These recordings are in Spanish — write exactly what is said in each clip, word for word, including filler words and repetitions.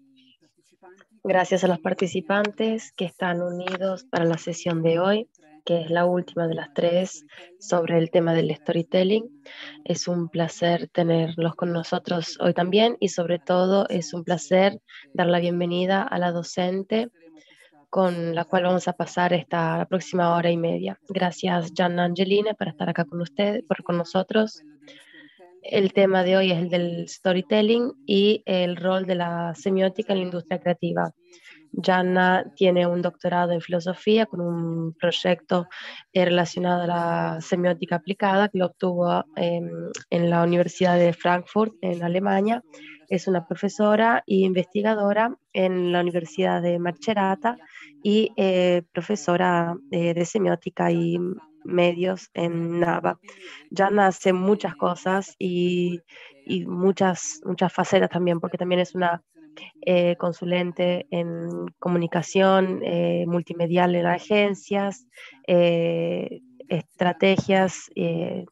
Gracias a los participantes que están unidos para la sesión de hoy, que es la última de las tres sobre el tema del storytelling. Es un placer tenerlos con nosotros hoy también y sobre todo es un placer dar la bienvenida a la docente con la cual vamos a pasar esta la próxima hora y media. Gracias, Gianna Angeline, por estar acá con usted, por, con nosotros. El tema de hoy es el del storytelling y el rol de la semiótica en la industria creativa. Gianna tiene un doctorado en filosofía con un proyecto eh, relacionado a la semiótica aplicada que lo obtuvo eh, en la Universidad de Frankfurt, en Alemania. Es una profesora e investigadora en la Universidad de Macerata y eh, profesora eh, de semiótica y medios en NAVA. Gianna hace muchas cosas y, y muchas, muchas facetas también, porque también es una eh, consulente en comunicación eh, multimedial en agencias, eh, estrategias. Eh,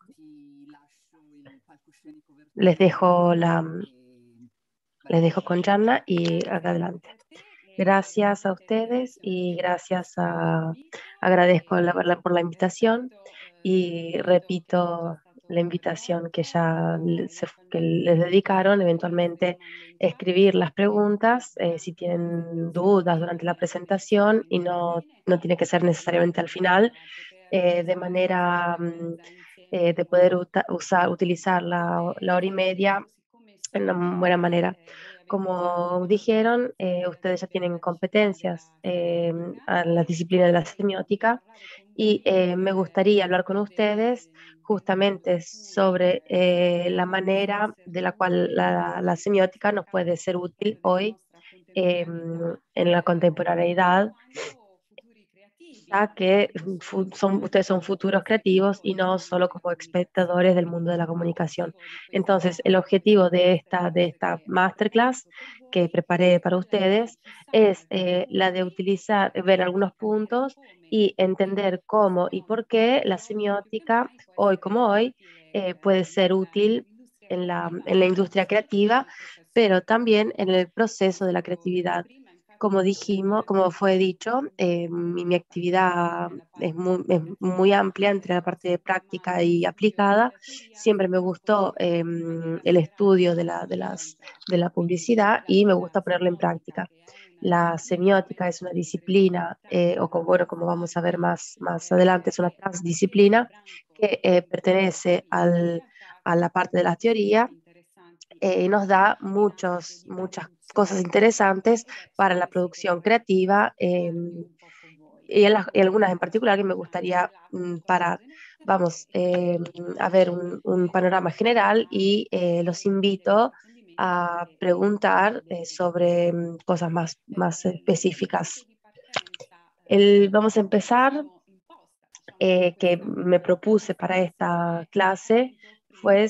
les dejo la, les dejo con Gianna y adelante. Gracias a ustedes y gracias a, agradezco la, la, por la invitación y repito la invitación que ya se, que les dedicaron, eventualmente escribir las preguntas eh, si tienen dudas durante la presentación y no, no tiene que ser necesariamente al final, eh, de manera mm, eh, de poder uta, usar, utilizar la, la hora y media en una buena manera. Como dijeron, eh, ustedes ya tienen competencias eh, en la disciplina de la semiótica y eh, me gustaría hablar con ustedes justamente sobre eh, la manera de la cual la, la semiótica nos puede ser útil hoy eh, en la contemporaneidad, ya que son, ustedes son futuros creativos y no solo como espectadores del mundo de la comunicación. Entonces, el objetivo de esta, de esta masterclass que preparé para ustedes es eh, la de utilizar, ver algunos puntos y entender cómo y por qué la semiótica, hoy como hoy, eh, puede ser útil en la, en la industria creativa, pero también en el proceso de la creatividad. Como dijimos, como fue dicho, eh, mi, mi, actividad es muy, es muy, amplia entre la parte de práctica y aplicada. Siempre me gustó eh, el estudio de la, de, las, de la publicidad y me gusta ponerlo en práctica. La semiótica es una disciplina, eh, o como, bueno, como vamos a ver más, más adelante, es una transdisciplina que eh, pertenece al, a la parte de la teoría eh, y nos da muchos, muchas cosas interesantes para la producción creativa eh, y, en las, y algunas en particular que me gustaría mm, parar. Vamos eh, a ver un, un, panorama general y eh, los invito a preguntar eh, sobre mm, cosas más, más específicas. El, vamos a empezar, eh, que me propuse para esta clase, fue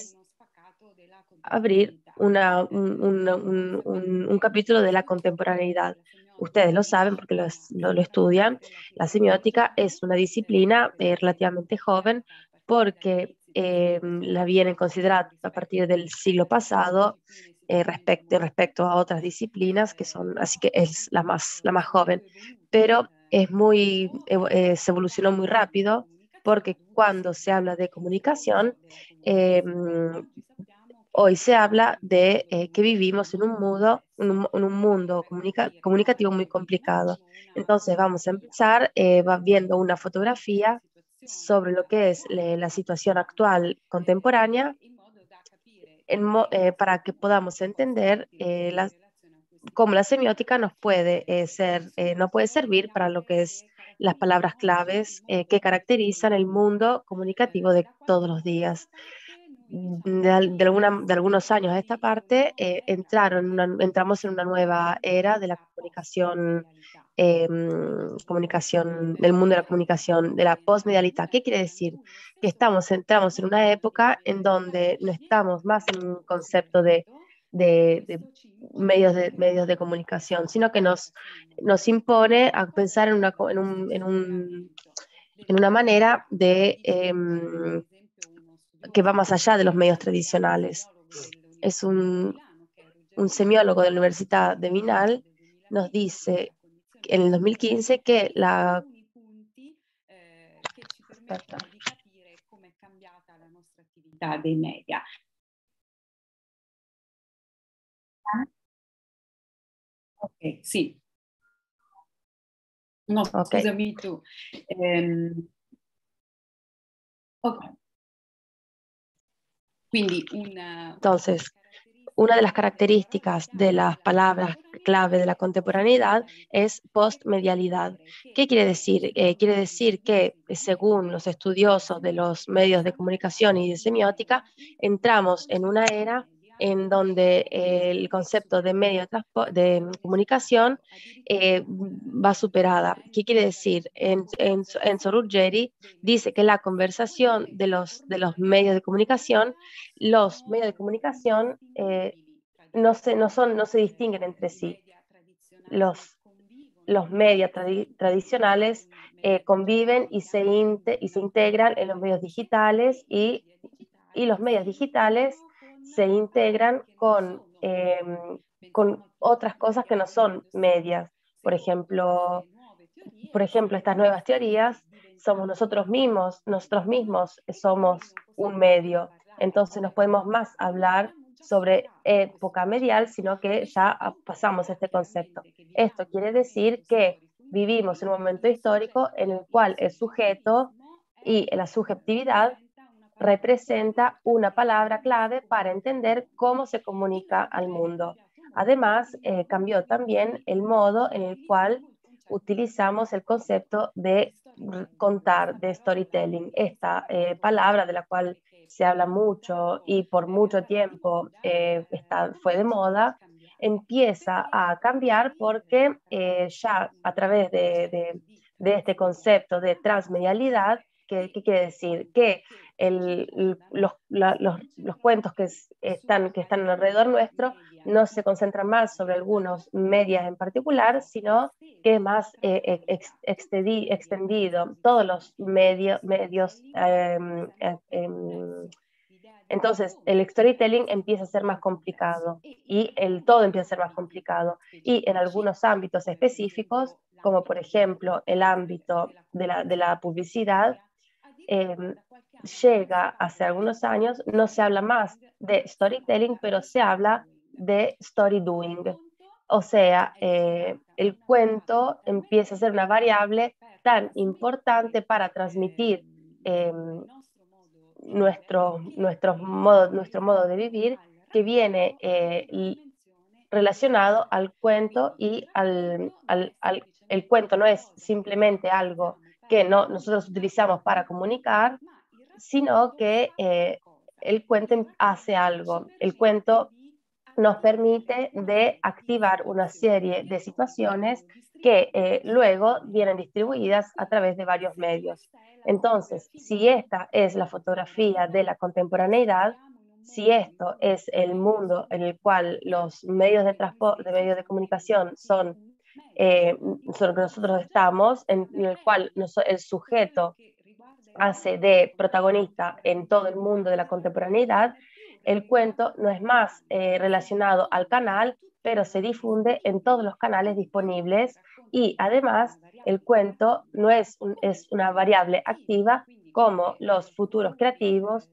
abrir una, un, una, un, un, un, capítulo de la contemporaneidad. Ustedes lo saben porque lo, lo, lo estudian. La semiótica es una disciplina eh, relativamente joven porque eh, la vienen considerando a partir del siglo pasado eh, respecto, respecto a otras disciplinas que son, así que es la más, la más joven. Pero es muy, eh, se evolucionó muy rápido porque cuando se habla de comunicación, eh, hoy se habla de eh, que vivimos en un mundo, en un, en un mundo comunica, comunicativo muy complicado. Entonces vamos a empezar eh, va viendo una fotografía sobre lo que es le, la situación actual contemporánea en mo, eh, para que podamos entender eh, la, cómo la semiótica nos puede, eh, ser, eh, no puede servir para lo que es las palabras claves eh, que caracterizan el mundo comunicativo de todos los días. De, de, alguna, de algunos años a esta parte, eh, entraron una, entramos en una nueva era de la comunicación, eh, comunicación, del mundo de la comunicación, de la postmedialidad. ¿Qué quiere decir? Que estamos, entramos en una época en donde no estamos más en un concepto de, de, de medios, de medios de comunicación, sino que nos, nos impone a pensar en una, en un, en un, en una manera de... Eh, que va más allá de los medios tradicionales. Es un, un semiólogo de la Universidad de Vinal, nos dice en el dos mil quince que la... dei media. Ok, sì. No, Okay. scusami tu. Ehm, ok. Quindi una, Entonces, una de las características de las palabras clave de la contemporaneidad es postmedialidad. ¿Qué quiere decir? Eh, quiere decir que, según los estudiosos de los medios de comunicación y de semiótica, entramos en una era en donde eh, el concepto de medio de, de comunicación eh, va superada. ¿Qué quiere decir? En, en, Enzo Ruggeri dice que la conversación de los, de los medios de comunicación, los medios de comunicación eh, no, se, no, son, no se distinguen entre sí. Los, los medios tradi tradicionales eh, conviven y se, y se integran en los medios digitales y, y los medios digitales se integran con, eh, con otras cosas que no son medias. Por ejemplo, por ejemplo, estas nuevas teorías somos nosotros mismos, nosotros mismos somos un medio. Entonces no podemos más hablar sobre época medial, sino que ya pasamos este concepto. Esto quiere decir que vivimos en un momento histórico en el cual el sujeto y la subjetividad representa una palabra clave para entender cómo se comunica al mundo. Además, eh, cambió también el modo en el cual utilizamos el concepto de contar, de storytelling. Esta eh, palabra de la cual se habla mucho y por mucho tiempo eh, está, fue de moda, empieza a cambiar porque eh, ya a través de, de, de este concepto de transmedialidad, ¿qué, qué quiere decir? Que el, el, los, la, los, los, cuentos que están, que están alrededor nuestro no se concentran más sobre algunos medios en particular, sino que es más eh, ex, extedi, extendido, todos los medio, medios. Eh, eh, eh, entonces, el storytelling empieza a ser más complicado y el todo empieza a ser más complicado. Y en algunos ámbitos específicos, como por ejemplo el ámbito de la, de la publicidad, eh, llega hace algunos años, no se habla más de storytelling, pero se habla de story doing. O sea, eh, el cuento empieza a ser una variable tan importante para transmitir eh, nuestro, nuestro, modo, nuestro modo de vivir, que viene eh, relacionado al cuento y al, al, al, el cuento no es simplemente algo que no, nosotros utilizamos para comunicar, sino que eh, el cuento hace algo. El cuento nos permite de activar una serie de situaciones que eh, luego vienen distribuidas a través de varios medios. Entonces, si esta es la fotografía de la contemporaneidad, si esto es el mundo en el cual los medios de transporte, de medios de comunicación son, eh, son lo que nosotros estamos, en, en el cual nos, el sujeto hace de protagonista en todo el mundo de la contemporaneidad, el cuento no es más eh, relacionado al canal, pero se difunde en todos los canales disponibles y además el cuento no es, un, es una variable activa como los futuros creativos,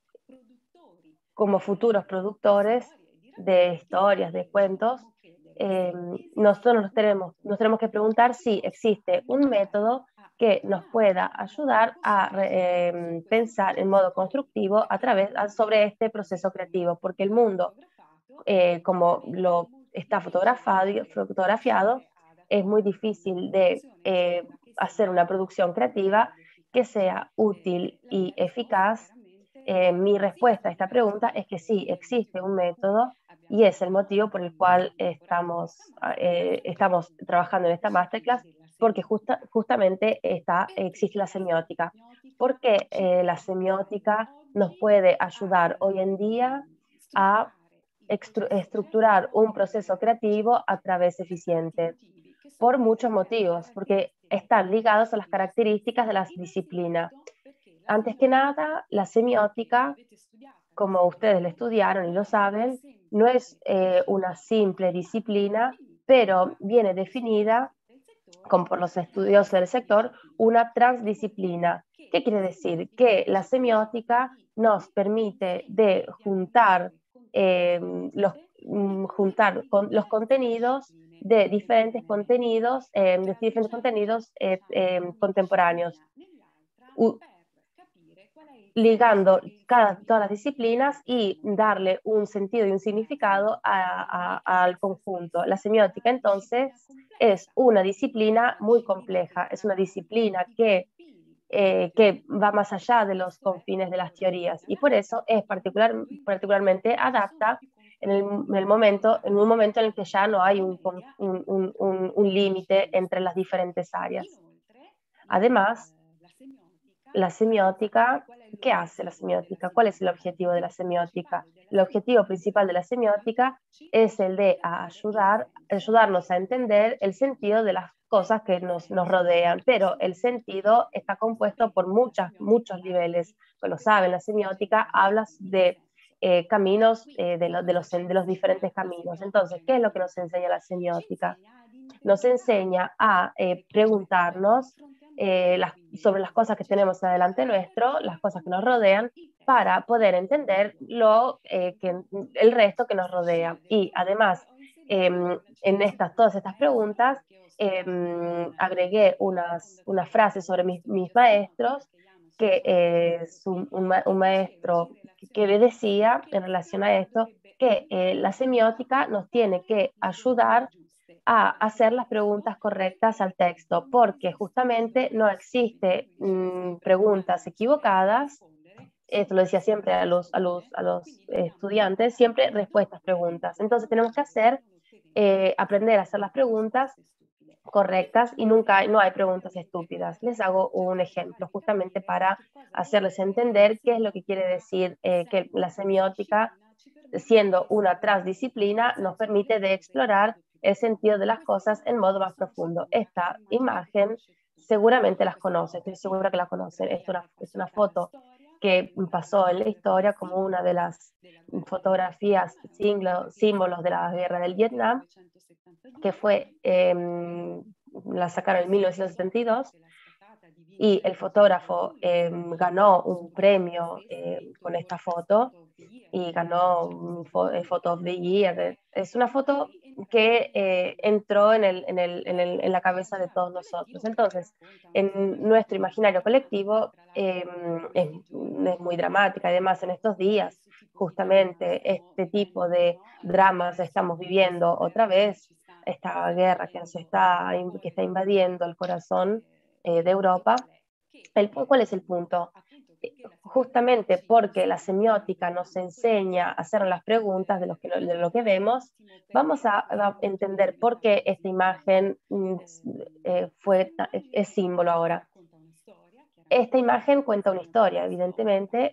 como futuros productores de historias, de cuentos. Eh, nosotros nos tenemos, nos tenemos que preguntar si existe un método que nos pueda ayudar a eh, pensar en modo constructivo a través sobre este proceso creativo, porque el mundo, eh, como lo está fotografado, fotografiado, es muy difícil de eh, hacer una producción creativa que sea útil y eficaz. Eh, mi respuesta a esta pregunta es que sí, existe un método y es el motivo por el cual estamos, eh, estamos trabajando en esta masterclass, porque justa, justamente está, existe la semiótica. Porque eh, la semiótica nos puede ayudar hoy en día a estructurar un proceso creativo a través eficiente, por muchos motivos, porque están ligados a las características de la disciplina. Antes que nada, la semiótica como ustedes lo estudiaron y lo saben, no es eh, una simple disciplina, pero viene definida, como por los estudiosos del sector, una transdisciplina. ¿Qué quiere decir? Que la semiótica nos permite de juntar, eh, los, mm, juntar con los contenidos de diferentes contenidos, eh, de diferentes contenidos eh, eh, contemporáneos, u- ligando cada, todas las disciplinas y darle un sentido y un significado a, a, al conjunto. La semiótica, entonces, es una disciplina muy compleja, es una disciplina que, eh, que va más allá de los confines de las teorías y por eso es particular, particularmente adapta en el, en el momento, en un momento en el que ya no hay un, un, un, un, un límite entre las diferentes áreas. Además, la semiótica, ¿qué hace la semiótica? ¿Cuál es el objetivo de la semiótica? El objetivo principal de la semiótica es el de ayudar, ayudarnos a entender el sentido de las cosas que nos, nos rodean, pero el sentido está compuesto por muchas, muchos niveles. Como lo saben, la semiótica habla de eh, caminos, eh, de, lo, de, los, de los diferentes caminos. Entonces, ¿qué es lo que nos enseña la semiótica? Nos enseña a eh, preguntarnos eh, las, sobre las cosas que tenemos adelante nuestro, las cosas que nos rodean, para poder entender lo, eh, que, el resto que nos rodea. Y además, eh, en estas, todas estas preguntas, eh, agregué unas, unas frases sobre mis, mis maestros, que eh, es un, un, un maestro que, que decía en relación a esto, que eh, la semiótica nos tiene que ayudar a hacer las preguntas correctas al texto, porque justamente no existe mmm, preguntas equivocadas. Esto lo decía siempre a los, a los, a los estudiantes, siempre respuestas, preguntas. Entonces tenemos que hacer, eh, aprender a hacer las preguntas correctas y nunca no hay preguntas estúpidas. Les hago un ejemplo justamente para hacerles entender qué es lo que quiere decir eh, que la semiótica, siendo una transdisciplina, nos permite de explorar el sentido de las cosas en modo más profundo. Esta imagen seguramente las conoce, estoy segura que la conocen. Es una, es una foto que pasó en la historia como una de las fotografías símbolos de la guerra del Vietnam, que fue, eh, la sacaron en mil novecientos setenta y dos y el fotógrafo eh, ganó un premio eh, con esta foto y ganó un Photo of the Year. Es una foto que eh, entró en, el, en, el, en, el, en la cabeza de todos nosotros. Entonces, en nuestro imaginario colectivo eh, es, es muy dramática. Además, en estos días, justamente este tipo de dramas estamos viviendo otra vez, esta guerra que, nos está, que está invadiendo el corazón eh, de Europa. El, ¿Cuál es el punto? Justamente porque la semiótica nos enseña a hacer las preguntas de lo que, de lo que vemos, vamos a, a entender por qué esta imagen eh, fue, es símbolo ahora. Esta imagen cuenta una historia, evidentemente,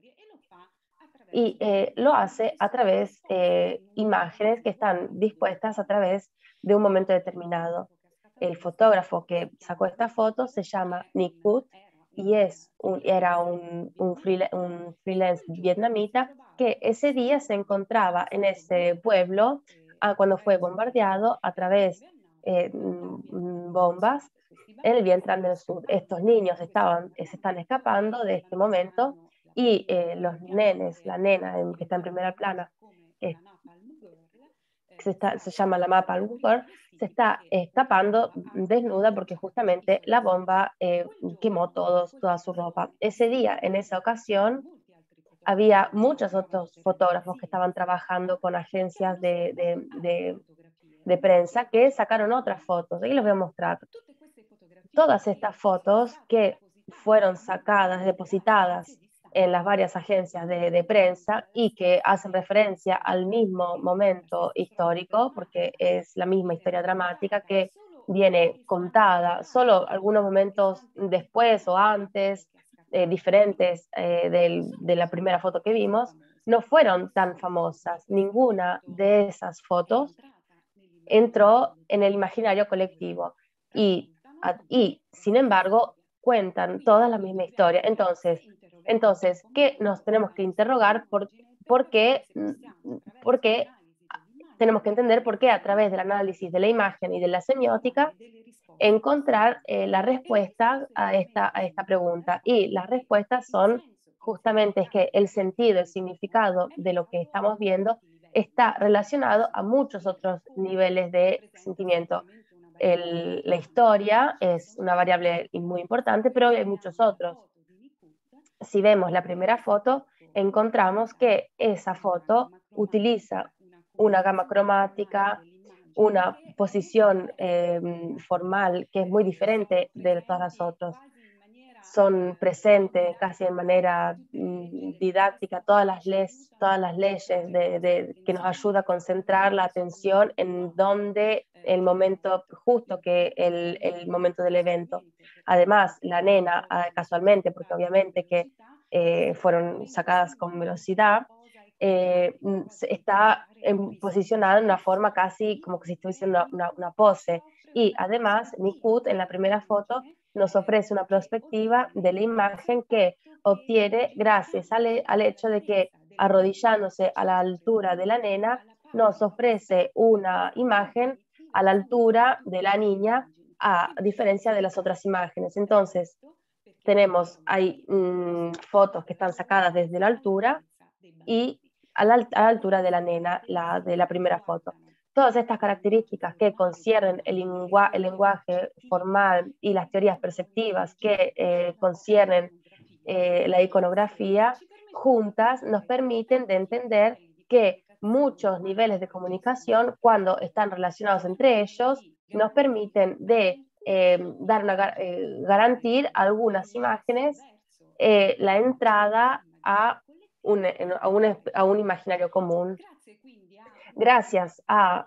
y eh, lo hace a través de eh, imágenes que están dispuestas a través de un momento determinado. El fotógrafo que sacó esta foto se llama Nick Wood y es un, era un, un, freelance, un freelance vietnamita que ese día se encontraba en ese pueblo ah, cuando fue bombardeado a través de eh, bombas en el Vietnam del Sur. Estos niños estaban, se están escapando de este momento y eh, los nenes, la nena en, que está en primera plana, eh, que se, está, se llama la mapa Girl, se está escapando desnuda porque justamente la bomba eh, quemó todos, toda su ropa. Ese día, en esa ocasión, había muchos otros fotógrafos que estaban trabajando con agencias de, de, de, de prensa que sacaron otras fotos. Ahí les voy a mostrar. Todas estas fotos que fueron sacadas, depositadas en las varias agencias de, de, prensa y que hacen referencia al mismo momento histórico, porque es la misma historia dramática que viene contada, solo algunos momentos después o antes, eh, diferentes eh, del, de la primera foto que vimos, no fueron tan famosas. Ninguna de esas fotos entró en el imaginario colectivo y, y sin embargo, cuentan todas la misma historia. Entonces, Entonces, ¿qué nos tenemos que interrogar? ¿Por, por qué? ¿Por qué? Tenemos que entender por qué a través del análisis de la imagen y de la semiótica encontrar eh, la respuesta a esta, a esta pregunta. Y las respuestas son justamente es que el sentido, el significado de lo que estamos viendo está relacionado a muchos otros niveles de sentimiento. El, la historia es una variable muy importante, pero hay muchos otros. Si vemos la primera foto, encontramos que esa foto utiliza una gama cromática, una posición eh, formal que es muy diferente de todas las otras. Son presentes casi de manera mm, didáctica todas las leyes, todas las leyes de, de, que nos ayuda a concentrar la atención en donde el momento justo que el, el momento del evento. Además, la nena, casualmente, porque obviamente que eh, fueron sacadas con velocidad, eh, está en, posicionada en una forma casi como que si estuviese una, una, una pose. Y además, Nikut en la primera foto nos ofrece una perspectiva de la imagen que obtiene gracias al, al hecho de que arrodillándose a la altura de la nena, nos ofrece una imagen a la altura de la niña, a diferencia de las otras imágenes. Entonces, tenemos, hay mmm, fotos que están sacadas desde la altura y a la, a la altura de la nena, la de la primera foto. Todas estas características que conciernen el, lengua, el lenguaje formal y las teorías perceptivas que eh, conciernen eh, la iconografía, juntas nos permiten de entender que muchos niveles de comunicación, cuando están relacionados entre ellos, nos permiten de eh, dar una, eh, garantir algunas imágenes eh, la entrada a un, a, un, a un imaginario común. Gracias a,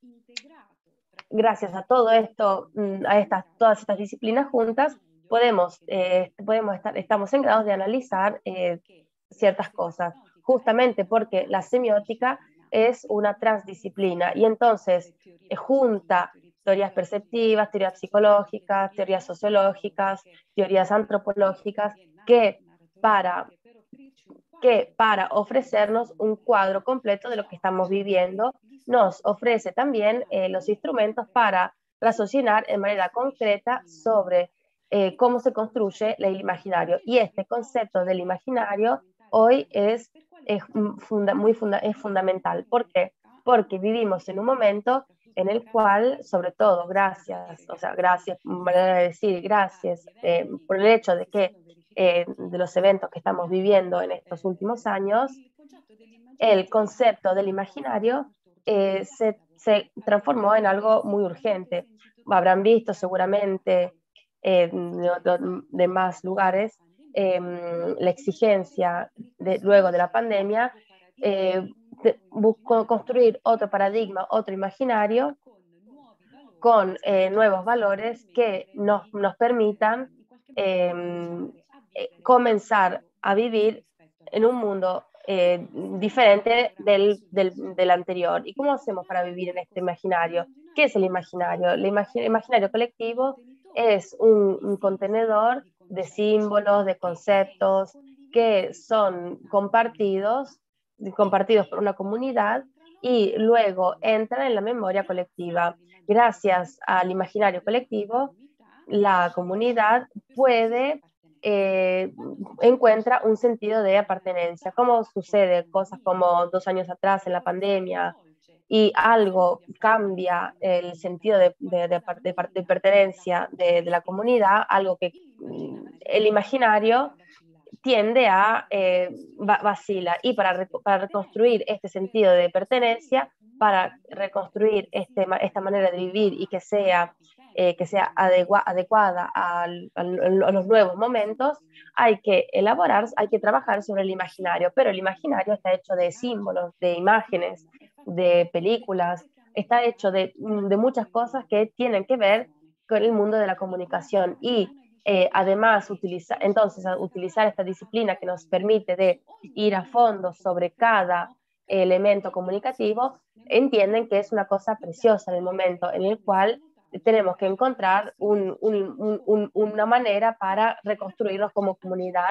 gracias a todo esto, a estas, todas estas disciplinas juntas, podemos, eh, podemos estar, estamos en grados de analizar eh, ciertas cosas, justamente porque la semiótica es una transdisciplina y entonces eh, junta teorías perceptivas, teorías psicológicas, teorías sociológicas, teorías antropológicas, que para, que para ofrecernos un cuadro completo de lo que estamos viviendo, nos ofrece también eh, los instrumentos para raciocinar en manera concreta sobre eh, cómo se construye el imaginario. Y este concepto del imaginario hoy es, es, funda, muy funda, es fundamental. ¿Por qué? Porque vivimos en un momento en el cual, sobre todo, gracias, o sea, gracias, manera de decir, gracias eh, por el hecho de que eh, de los eventos que estamos viviendo en estos últimos años, el concepto del imaginario eh, se, se transformó en algo muy urgente. Habrán visto seguramente eh, de, de más lugares eh, la exigencia de, luego de la pandemia eh, de, buscó construir otro paradigma, otro imaginario con eh, nuevos valores que nos, nos permitan eh, eh, comenzar a vivir en un mundo eh, diferente del, del, del anterior. ¿Y cómo hacemos para vivir en este imaginario? ¿Qué es el imaginario? El imaginario, imaginario colectivo es un, un contenedor de símbolos, de conceptos que son compartidos, compartidos por una comunidad y luego entran en la memoria colectiva. Gracias al imaginario colectivo, la comunidad puede eh, encuentra un sentido de pertenencia. ¿Cómo sucede? Cosas como dos años atrás en la pandemia y algo cambia el sentido de, de, de, de, de pertenencia de, de, la comunidad, algo que el imaginario tiende a eh, vacila. Y para, para reconstruir este sentido de pertenencia, para reconstruir este, esta manera de vivir y que sea, eh, que sea adegua, adecuada a, a, a, los nuevos momentos, hay que elaborar, hay que trabajar sobre el imaginario, pero el imaginario está hecho de símbolos, de imágenes, de películas, está hecho de, de muchas cosas que tienen que ver con el mundo de la comunicación y eh, además utiliza, entonces utilizar esta disciplina que nos permite de ir a fondo sobre cada elemento comunicativo, entienden que es una cosa preciosa en el momento en el cual tenemos que encontrar un, un, un, una manera para reconstruirnos como comunidad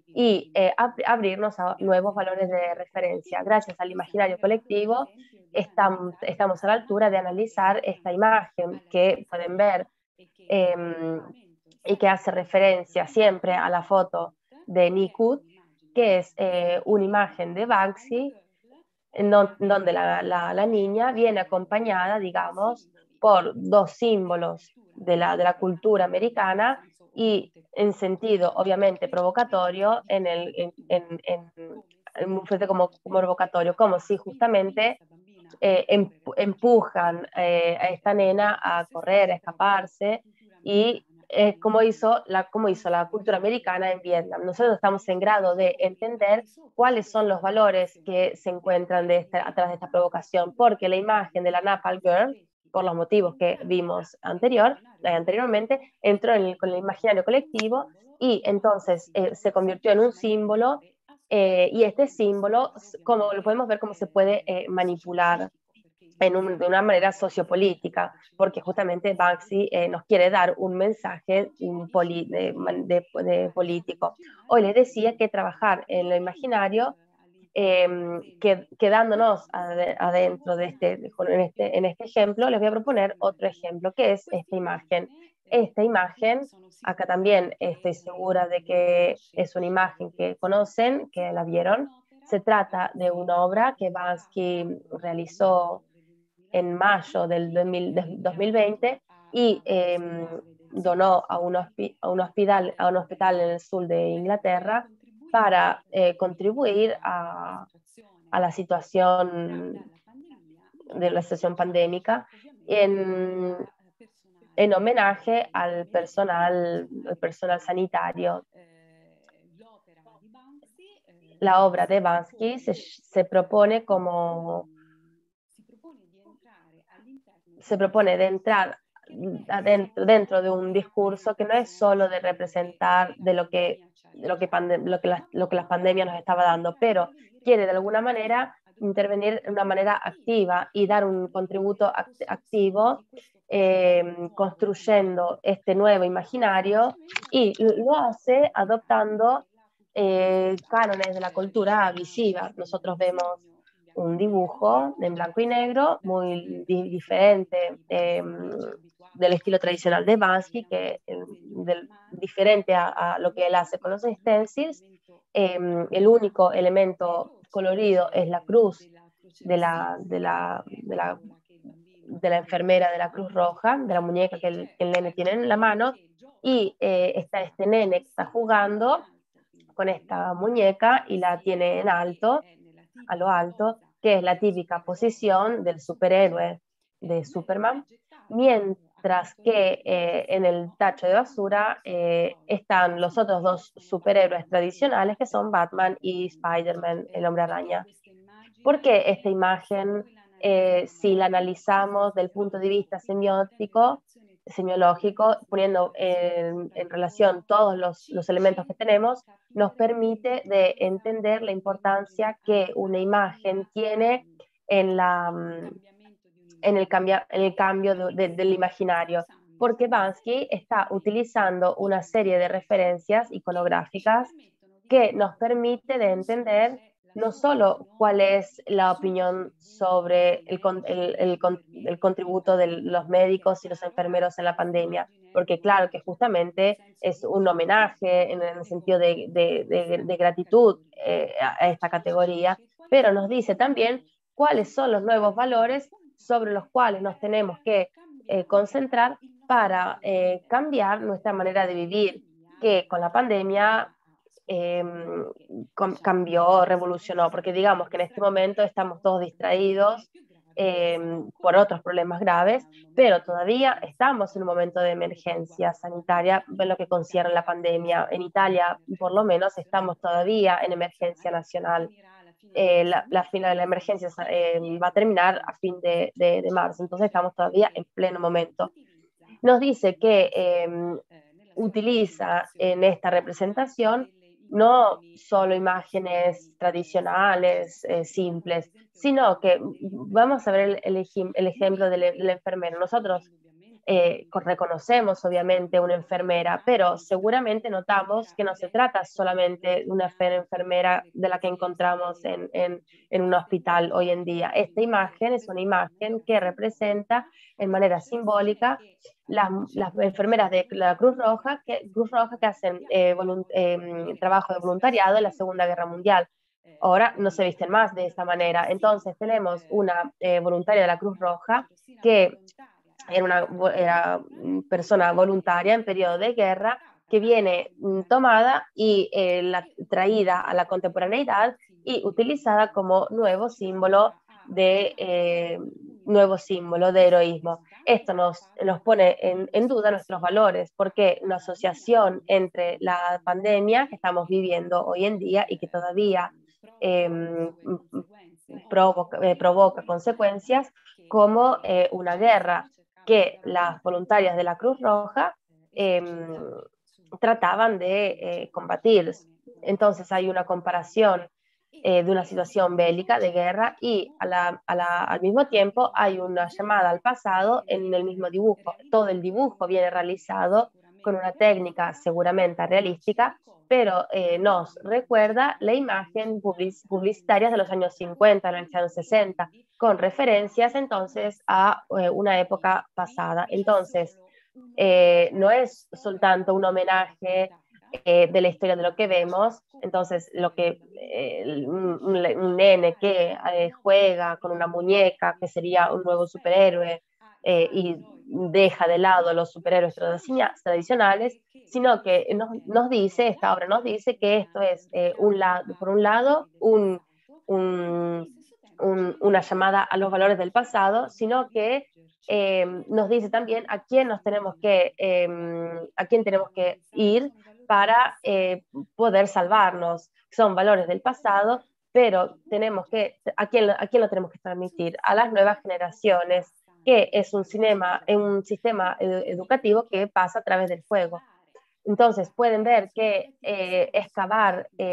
y eh, ab abrirnos a nuevos valores de referencia. Gracias al imaginario colectivo, estamos, estamos a la altura de analizar esta imagen que pueden ver eh, y que hace referencia siempre a la foto de Nikud, que es eh, una imagen de Banksy, en don, donde la, la, la, niña viene acompañada, digamos, por dos símbolos de la, de la cultura americana y en sentido, obviamente, provocatorio, en el, en, en, en, en como, como provocatorio, como si justamente eh, empujan eh, a esta nena a correr, a escaparse, y eh, como, hizo la, como hizo la cultura americana en Vietnam. Nosotros estamos en grado de entender cuáles son los valores que se encuentran de esta, atrás de esta provocación, porque la imagen de la Napalm Girl, por los motivos que vimos anterior, anteriormente, entró en el, con el imaginario colectivo y entonces eh, se convirtió en un símbolo. Eh, y este símbolo, como lo podemos ver, cómo se puede eh, manipular en un, de una manera sociopolítica, porque justamente Banksy eh, nos quiere dar un mensaje un poli, de, de, de político. Hoy les decía que trabajar en lo imaginario, eh, que, quedándonos ad, adentro de este, en este, en este ejemplo, les voy a proponer otro ejemplo, que es esta imagen. Esta imagen, acá también estoy segura de que es una imagen que conocen, que la vieron. Se trata de una obra que Banksy realizó en mayo del dos mil veinte y eh, donó a un, a, un hospital, a un hospital en el sur de Inglaterra para eh, contribuir a, a la situación de la situación pandémica en, en homenaje al personal, al personal sanitario. La obra de Banksy se, se propone como se propone de entrar adentro, dentro de un discurso que no es solo de representar de lo que, de lo que, lo que, la, lo que la pandemia nos estaba dando, pero quiere de alguna manera intervenir de una manera activa y dar un contributo activo eh, construyendo este nuevo imaginario, y lo hace adoptando eh, cánones de la cultura visiva. Nosotros vemos un dibujo en blanco y negro muy di diferente eh, del estilo tradicional de Banksy, que eh, del, diferente a, a, lo que él hace con los stencils. Eh, el único elemento colorido es la cruz de la, de la, de la, de la enfermera de la Cruz Roja, de la muñeca que el, que el nene tiene en la mano, y eh, está este nene que está jugando con esta muñeca y la tiene en alto, a lo alto, que es la típica posición del superhéroe de Superman, mientras que eh, en el tacho de basura eh, están los otros dos superhéroes tradicionales, que son Batman y Spider-Man, el Hombre Araña. ¿Por qué esta imagen, eh, si la analizamos del punto de vista semiótico, semiológico, poniendo en, en relación todos los, los elementos que tenemos, nos permite de entender la importancia que una imagen tiene en, la, en, el, cambia, en el cambio de, de, del imaginario? Porque Banksy está utilizando una serie de referencias iconográficas que nos permite de entender no solo cuál es la opinión sobre el, el, el, el contributo de los médicos y los enfermeros en la pandemia, porque claro que justamente es un homenaje en el sentido de, de, de, de gratitud eh, a esta categoría, pero nos dice también cuáles son los nuevos valores sobre los cuales nos tenemos que eh, concentrar para eh, cambiar nuestra manera de vivir, que con la pandemia Eh, cambió, revolucionó, porque digamos que en este momento estamos todos distraídos eh, por otros problemas graves, pero todavía estamos en un momento de emergencia sanitaria en lo que concierne la pandemia. En Italia, por lo menos, estamos todavía en emergencia nacional. Eh, la, la final de la emergencia eh, va a terminar a fin de, de, de marzo, entonces estamos todavía en pleno momento. Nos dice que eh, utiliza en esta representación no solo imágenes tradicionales, eh, simples, sino que vamos a ver el, el, el ejemplo del, del enfermero. Nosotros eh, reconocemos obviamente una enfermera, pero seguramente notamos que no se trata solamente de una enfermera de la que encontramos en, en, en un hospital hoy en día. Esta imagen es una imagen que representa en manera simbólica las, las enfermeras de la Cruz Roja que, Cruz Roja que hacen eh, eh, trabajo de voluntariado en la Segunda Guerra Mundial. Ahora no se visten más de esta manera. Entonces tenemos una eh, voluntaria de la Cruz Roja que era una era persona voluntaria en periodo de guerra que viene tomada y eh, la, traída a la contemporaneidad y utilizada como nuevo símbolo de eh, nuevo símbolo de heroísmo. Esto nos, nos pone en, en duda nuestros valores, porque una asociación entre la pandemia que estamos viviendo hoy en día y que todavía eh, provoca, eh, provoca consecuencias como eh, una guerra que las voluntarias de la Cruz Roja eh, trataban de eh, combatir. Entonces hay una comparación eh, de una situación bélica, de guerra, y a la, a la, al mismo tiempo hay una llamada al pasado en el mismo dibujo. Todo el dibujo viene realizado con una técnica seguramente realística, pero eh, nos recuerda la imagen public publicitaria de los años cincuenta, de los años sesenta, con referencias entonces a eh, una época pasada. Entonces, eh, no es soltanto un homenaje eh, de la historia de lo que vemos, entonces lo que eh, un, un, nene que eh, juega con una muñeca, que sería un nuevo superhéroe, eh, y deja de lado los superhéroes tradicionales, sino que nos, nos dice, esta obra nos dice que esto es, eh, un lado, por un lado, un, un, un, una llamada a los valores del pasado, sino que eh, nos dice también a quién nos tenemos que, eh, a quién tenemos que ir para eh, poder salvarnos. Son valores del pasado, pero tenemos que, ¿a quién, a quién lo tenemos que transmitir? A las nuevas generaciones, que es un, cinema, un sistema educativo que pasa a través del juego. Entonces pueden ver que eh, excavar eh,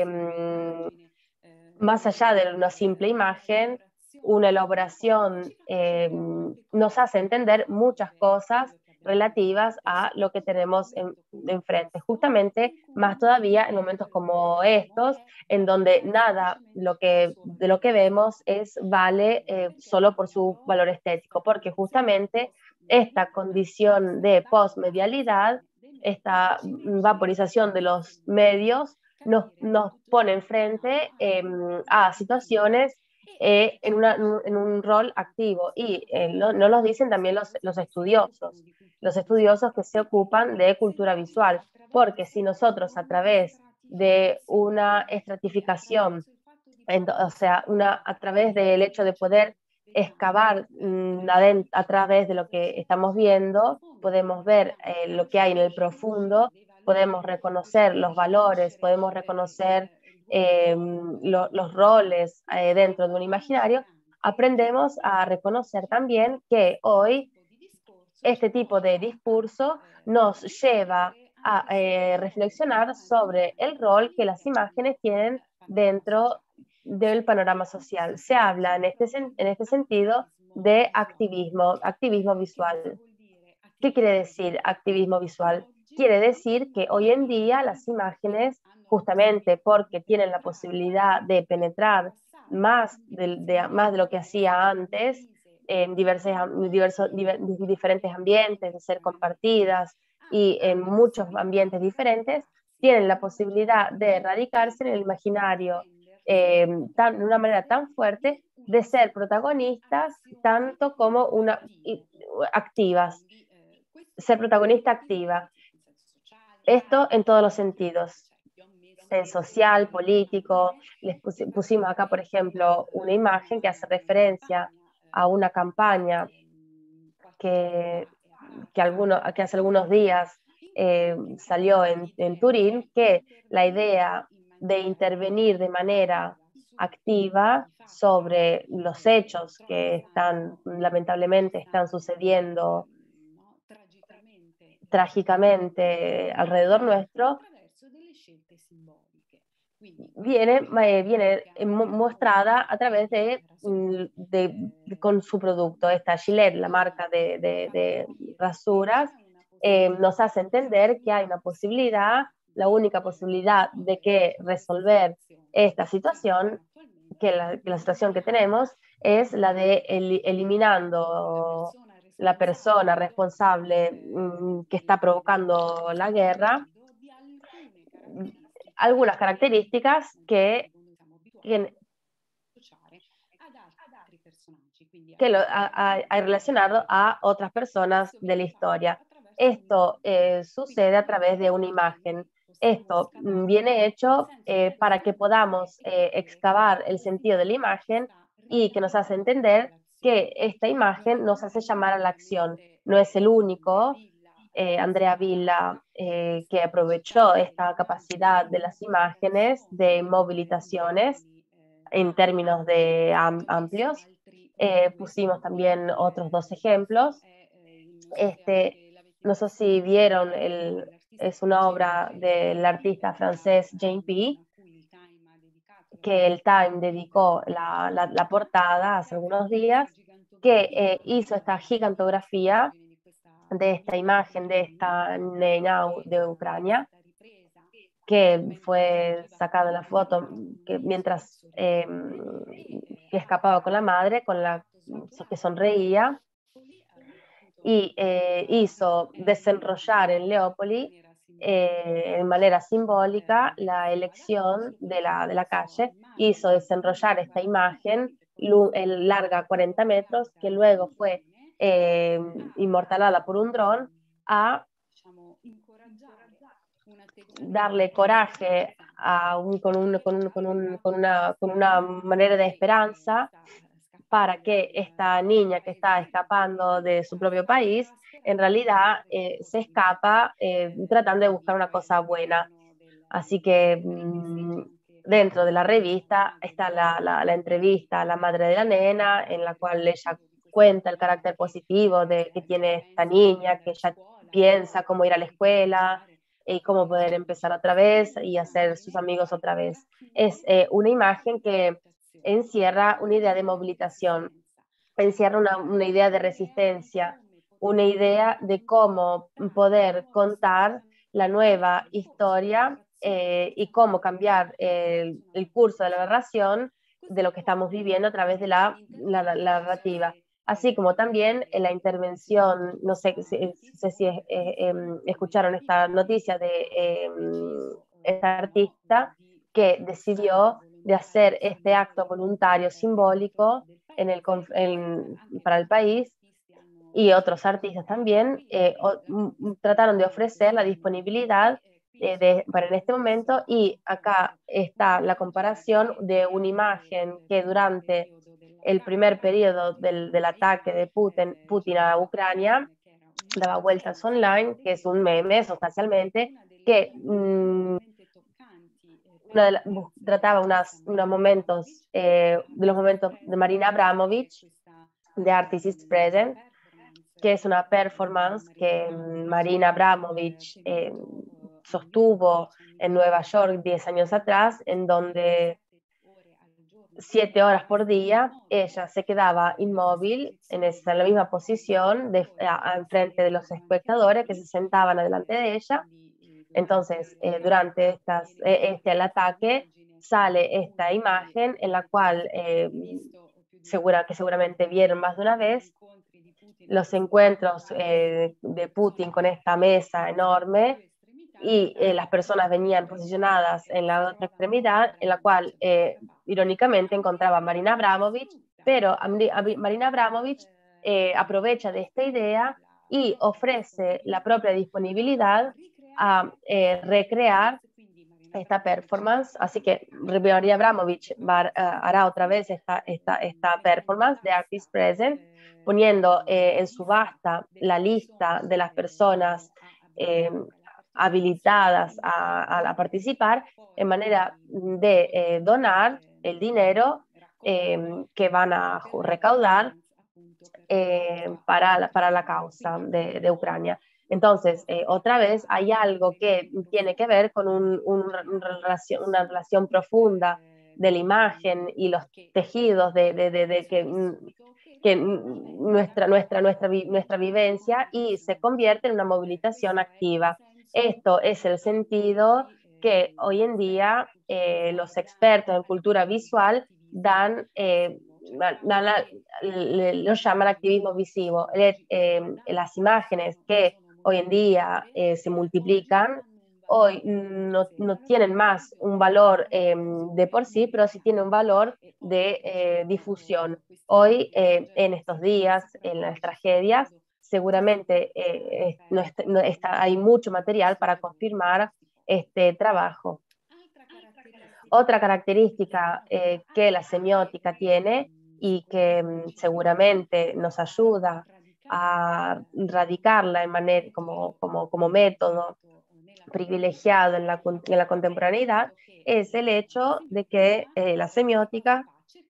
más allá de una simple imagen, una elaboración eh, nos hace entender muchas cosas relativas a lo que tenemos en, enfrente. Justamente más todavía en momentos como estos, en donde nada lo que, de lo que vemos es vale eh, solo por su valor estético, porque justamente esta condición de postmedialidad, esta vaporización de los medios, nos, nos pone enfrente eh, a situaciones eh, en, una, en, un rol activo. Y eh, no, no los dicen también los, los estudiosos, los estudiosos que se ocupan de cultura visual, porque si nosotros a través de una estratificación, o sea, una, a través del hecho de poder excavar mmm, a través de lo que estamos viendo, podemos ver eh, lo que hay en el profundo, podemos reconocer los valores, podemos reconocer eh, lo, los roles eh, dentro de un imaginario, aprendemos a reconocer también que hoy este tipo de discurso nos lleva a eh, reflexionar sobre el rol que las imágenes tienen dentro del panorama social. Se habla en este, en este sentido de activismo, activismo visual. ¿Qué quiere decir activismo visual? Quiere decir que hoy en día las imágenes, justamente porque tienen la posibilidad de penetrar más de, de, más de lo que hacía antes, en diversos, diversos, diferentes ambientes, de ser compartidas y en muchos ambientes diferentes, tienen la posibilidad de radicarse en el imaginario eh, tan, de una manera tan fuerte, de ser protagonistas tanto como una, y, activas, ser protagonista activa. Esto en todos los sentidos, en social, político. Les pusimos acá, por ejemplo, una imagen que hace referencia a una campaña que, que, alguno, que hace algunos días eh, salió en, en Turín, que la idea de intervenir de manera activa sobre los hechos que están, lamentablemente, están sucediendo trágicamente alrededor nuestro, viene, eh, viene mostrada a través de, de, de, con su producto. Esta Gillette, la marca de, de, de rasuras, eh, nos hace entender que hay una posibilidad, la única posibilidad de que resolver esta situación, que la, que la situación que tenemos es la de el, eliminando la persona responsable mmm, que está provocando la guerra, algunas características que, que, que lo ha, ha, relacionado a otras personas de la historia. Esto eh, sucede a través de una imagen. Esto viene hecho eh, para que podamos eh, excavar el sentido de la imagen y que nos hace entender que esta imagen nos hace llamar a la acción. No es el único, eh, Andrea Villa, eh, que aprovechó esta capacidad de las imágenes, de movilizaciones en términos de am amplios. Eh, pusimos también otros dos ejemplos. Este, no sé si vieron, el, es una obra del artista francés Jane P., que el Time dedicó la, la, la portada hace algunos días, que eh, hizo esta gigantografía de esta imagen de esta nena de Ucrania, que fue sacada en la foto que mientras eh, que escapaba con la madre, con la que sonreía, y eh, hizo desenrollar en Leópoli eh, de manera simbólica la elección de la, de la calle, hizo desenrollar esta imagen larga cuarenta metros, que luego fue eh, inmortalada por un dron, a darle coraje a un, con, un, con, un, con, un, con, una, con una manera de esperanza para que esta niña que está escapando de su propio país, en realidad eh, se escapa eh, tratando de buscar una cosa buena. Así que mmm, dentro de la revista está la, la, la entrevista a la madre de la nena, en la cual ella cuenta el carácter positivo de que tiene esta niña, que ella piensa cómo ir a la escuela y cómo poder empezar otra vez y hacer sus amigos otra vez. Es eh, una imagen que encierra una idea de movilización, encierra una, una idea de resistencia, una idea de cómo poder contar la nueva historia eh, y cómo cambiar el, el, curso de la narración de lo que estamos viviendo a través de la, la, la, la narrativa. Así como también en la intervención, no sé, si, sé si eh, eh, escucharon esta noticia de eh, esta artista que decidió de hacer este acto voluntario simbólico en el, en, para el país, y otros artistas también eh, o, trataron de ofrecer la disponibilidad eh, de, para en este momento, y acá está la comparación de una imagen que durante el primer periodo del, del ataque de Putin, Putin a Ucrania daba vueltas online, que es un meme sustancialmente, que mmm, una de la, trataba unas, unos momentos, eh, de los momentos de Marina Abramovich, de Artist is Present, que es una performance que Marina Abramovich eh, sostuvo en Nueva York diez años atrás, en donde siete horas por día ella se quedaba inmóvil en, esa, en la misma posición de, a, a, frente de los espectadores que se sentaban adelante de ella. Entonces, eh, durante estas, eh, este, el ataque sale esta imagen en la cual, eh, segura, que seguramente vieron más de una vez, los encuentros eh, de Putin con esta mesa enorme, y eh, las personas venían posicionadas en la otra extremidad, en la cual eh, irónicamente encontraba a Marina Abramovich, pero a Marina Abramovich eh, aprovecha de esta idea y ofrece la propia disponibilidad a eh, recrear esta performance. Así que María Abramovich va, uh, hará otra vez esta, esta, esta performance de Artist Present, poniendo eh, en subasta la lista de las personas eh, habilitadas a, a, a, participar, en manera de eh, donar el dinero eh, que van a recaudar eh, para, la, para la causa de, de Ucrania. Entonces, eh, otra vez hay algo que tiene que ver con un, un, un relación, una relación profunda de la imagen y los tejidos de, de, de, de que, que nuestra, nuestra, nuestra, nuestra vivencia, y se convierte en una movilización activa. Esto es el sentido que hoy en día eh, los expertos en cultura visual dan, eh, dan la, lo llaman activismo visivo. Eh, las imágenes que hoy en día eh, se multiplican, hoy no, no, tienen más un valor eh, de por sí, pero sí tienen un valor de eh, difusión. Hoy, eh, en estos días, en las tragedias, seguramente eh, no está, no está, hay mucho material para confirmar este trabajo. Otra característica eh, que la semiótica tiene y que mm, seguramente nos ayuda a radicarla en manera, como, como, como método privilegiado en la, en la contemporaneidad, es el hecho de que eh, la semiótica,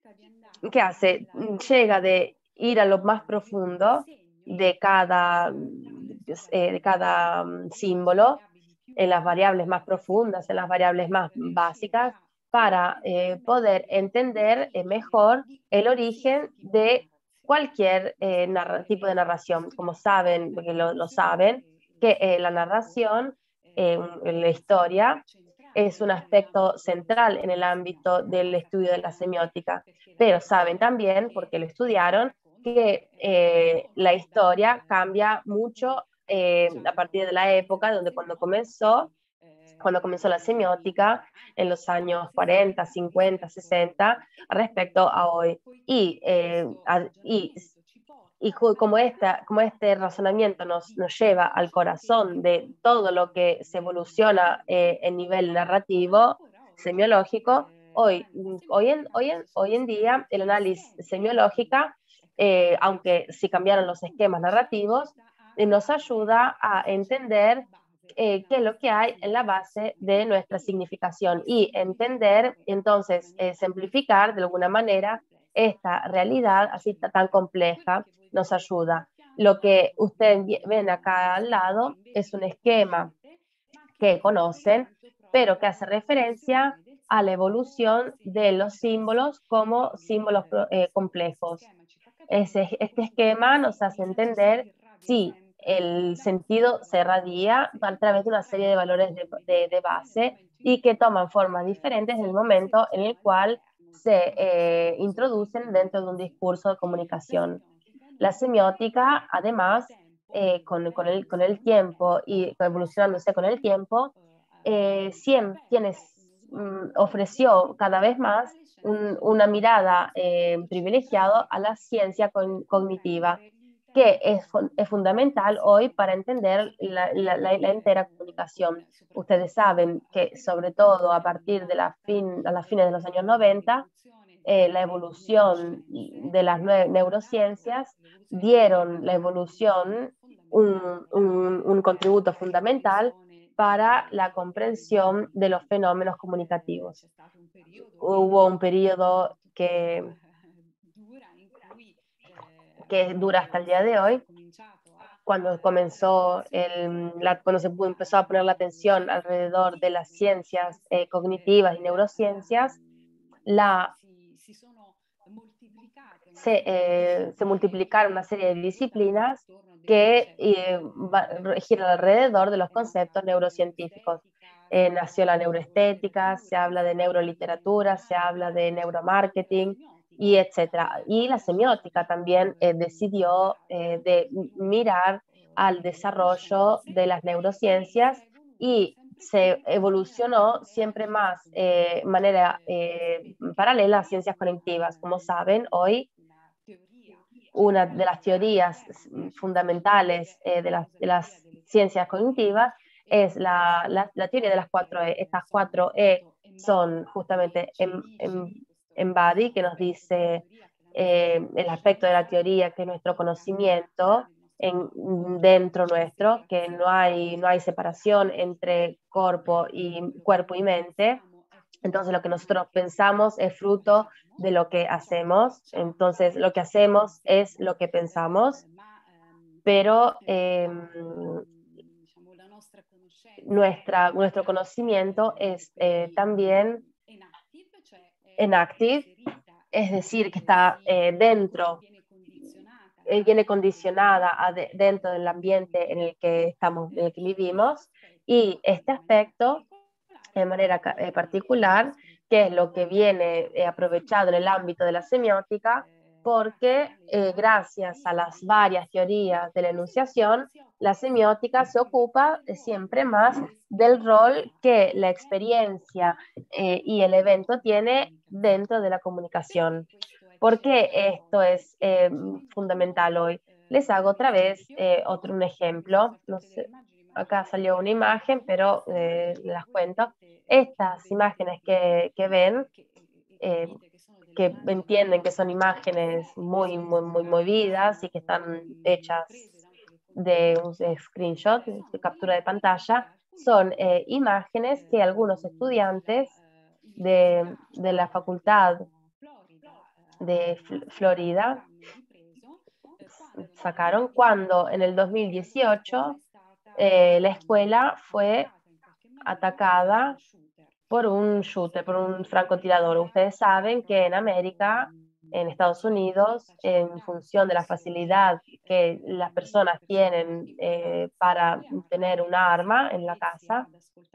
¿qué hace? Llega de ir a lo más profundo de cada, eh, de cada um, símbolo, en las variables más profundas, en las variables más básicas, para eh, poder entender eh, mejor el origen de cualquier eh, tipo de narración. Como saben, porque lo, lo saben, que eh, la narración eh, en la historia es un aspecto central en el ámbito del estudio de la semiótica, pero saben también, porque lo estudiaron, que eh, la historia cambia mucho eh, a partir de la época donde cuando comenzó, cuando comenzó la semiótica, en los años cuarenta, cincuenta, sesenta, respecto a hoy. Y, eh, a, y y como, esta, como este razonamiento nos, nos lleva al corazón de todo lo que se evoluciona eh, en nivel narrativo, semiológico, hoy, hoy, en, hoy, en, hoy en día el análisis semiológica, eh, aunque sí cambiaron los esquemas narrativos, eh, nos ayuda a entender eh, qué es lo que hay en la base de nuestra significación y entender, entonces, eh, simplificar de alguna manera esta realidad así tan compleja. Nos ayuda. Lo que ustedes ven acá al lado es un esquema que conocen, pero que hace referencia a la evolución de los símbolos como símbolos eh, complejos. Ese, este esquema nos hace entender si el sentido se radia a través de una serie de valores de, de, de base y que toman formas diferentes en el momento en el cual se eh, introducen dentro de un discurso de comunicación. La semiótica, además, eh, con, con, el, con el tiempo y evolucionándose con el tiempo, eh, siempre tiene, mm, ofreció cada vez más un, una mirada eh, privilegiada a la ciencia con, cognitiva, que es, es, fundamental hoy para entender la, la, la, la, entera comunicación. Ustedes saben que, sobre todo a partir de la fin, a las fines de los años noventa, eh, la evolución de las neurociencias dieron la evolución un, un, un contributo fundamental para la comprensión de los fenómenos comunicativos. Hubo un periodo que, que dura hasta el día de hoy, cuando comenzó el, la, cuando se empezó a poner la atención alrededor de las ciencias eh, cognitivas y neurociencias, la, se, eh, se multiplicaron una serie de disciplinas que eh, giran alrededor de los conceptos neurocientíficos. Eh, nació la neuroestética, se habla de neuroliteratura, se habla de neuromarketing, y etcétera. Y la semiótica también eh, decidió eh, de mirar al desarrollo de las neurociencias y se evolucionó siempre más de eh, manera eh, paralela a ciencias cognitivas. Como saben, hoy una de las teorías fundamentales eh, de, las, de, las, ciencias cognitivas es la, la, la teoría de las cuatro E. Estas cuatro E son justamente en, en, Embody, que nos dice eh, el aspecto de la teoría, que es nuestro conocimiento en, dentro nuestro, que no hay, no hay separación entre cuerpo y, cuerpo y mente. Entonces lo que nosotros pensamos es fruto de lo que hacemos. Entonces lo que hacemos es lo que pensamos, pero eh, nuestra, nuestro conocimiento es eh, también enactive, es decir, que está eh, dentro, eh, viene condicionada a de, dentro del ambiente en el que estamos, en el que vivimos, y este aspecto, de manera eh, particular, que es lo que viene eh, aprovechado en el ámbito de la semiótica, porque eh, gracias a las varias teorías de la enunciación, la semiótica se ocupa siempre más del rol que la experiencia eh, y el evento tiene dentro de la comunicación. ¿Por qué esto es eh, fundamental hoy? Les hago otra vez eh, otro un ejemplo. No sé, acá salió una imagen, pero eh, las cuento. Estas imágenes que, que ven, eh, que entienden que son imágenes muy, muy, muy movidas y que están hechas de un screenshot, de captura de pantalla, son eh, imágenes que algunos estudiantes de, de la Facultad de Florida sacaron cuando en el dos mil dieciocho eh, la escuela fue atacada por un shooter, por un francotirador. Ustedes saben que en América, en Estados Unidos, en función de la facilidad que las personas tienen eh, para tener un arma en la casa,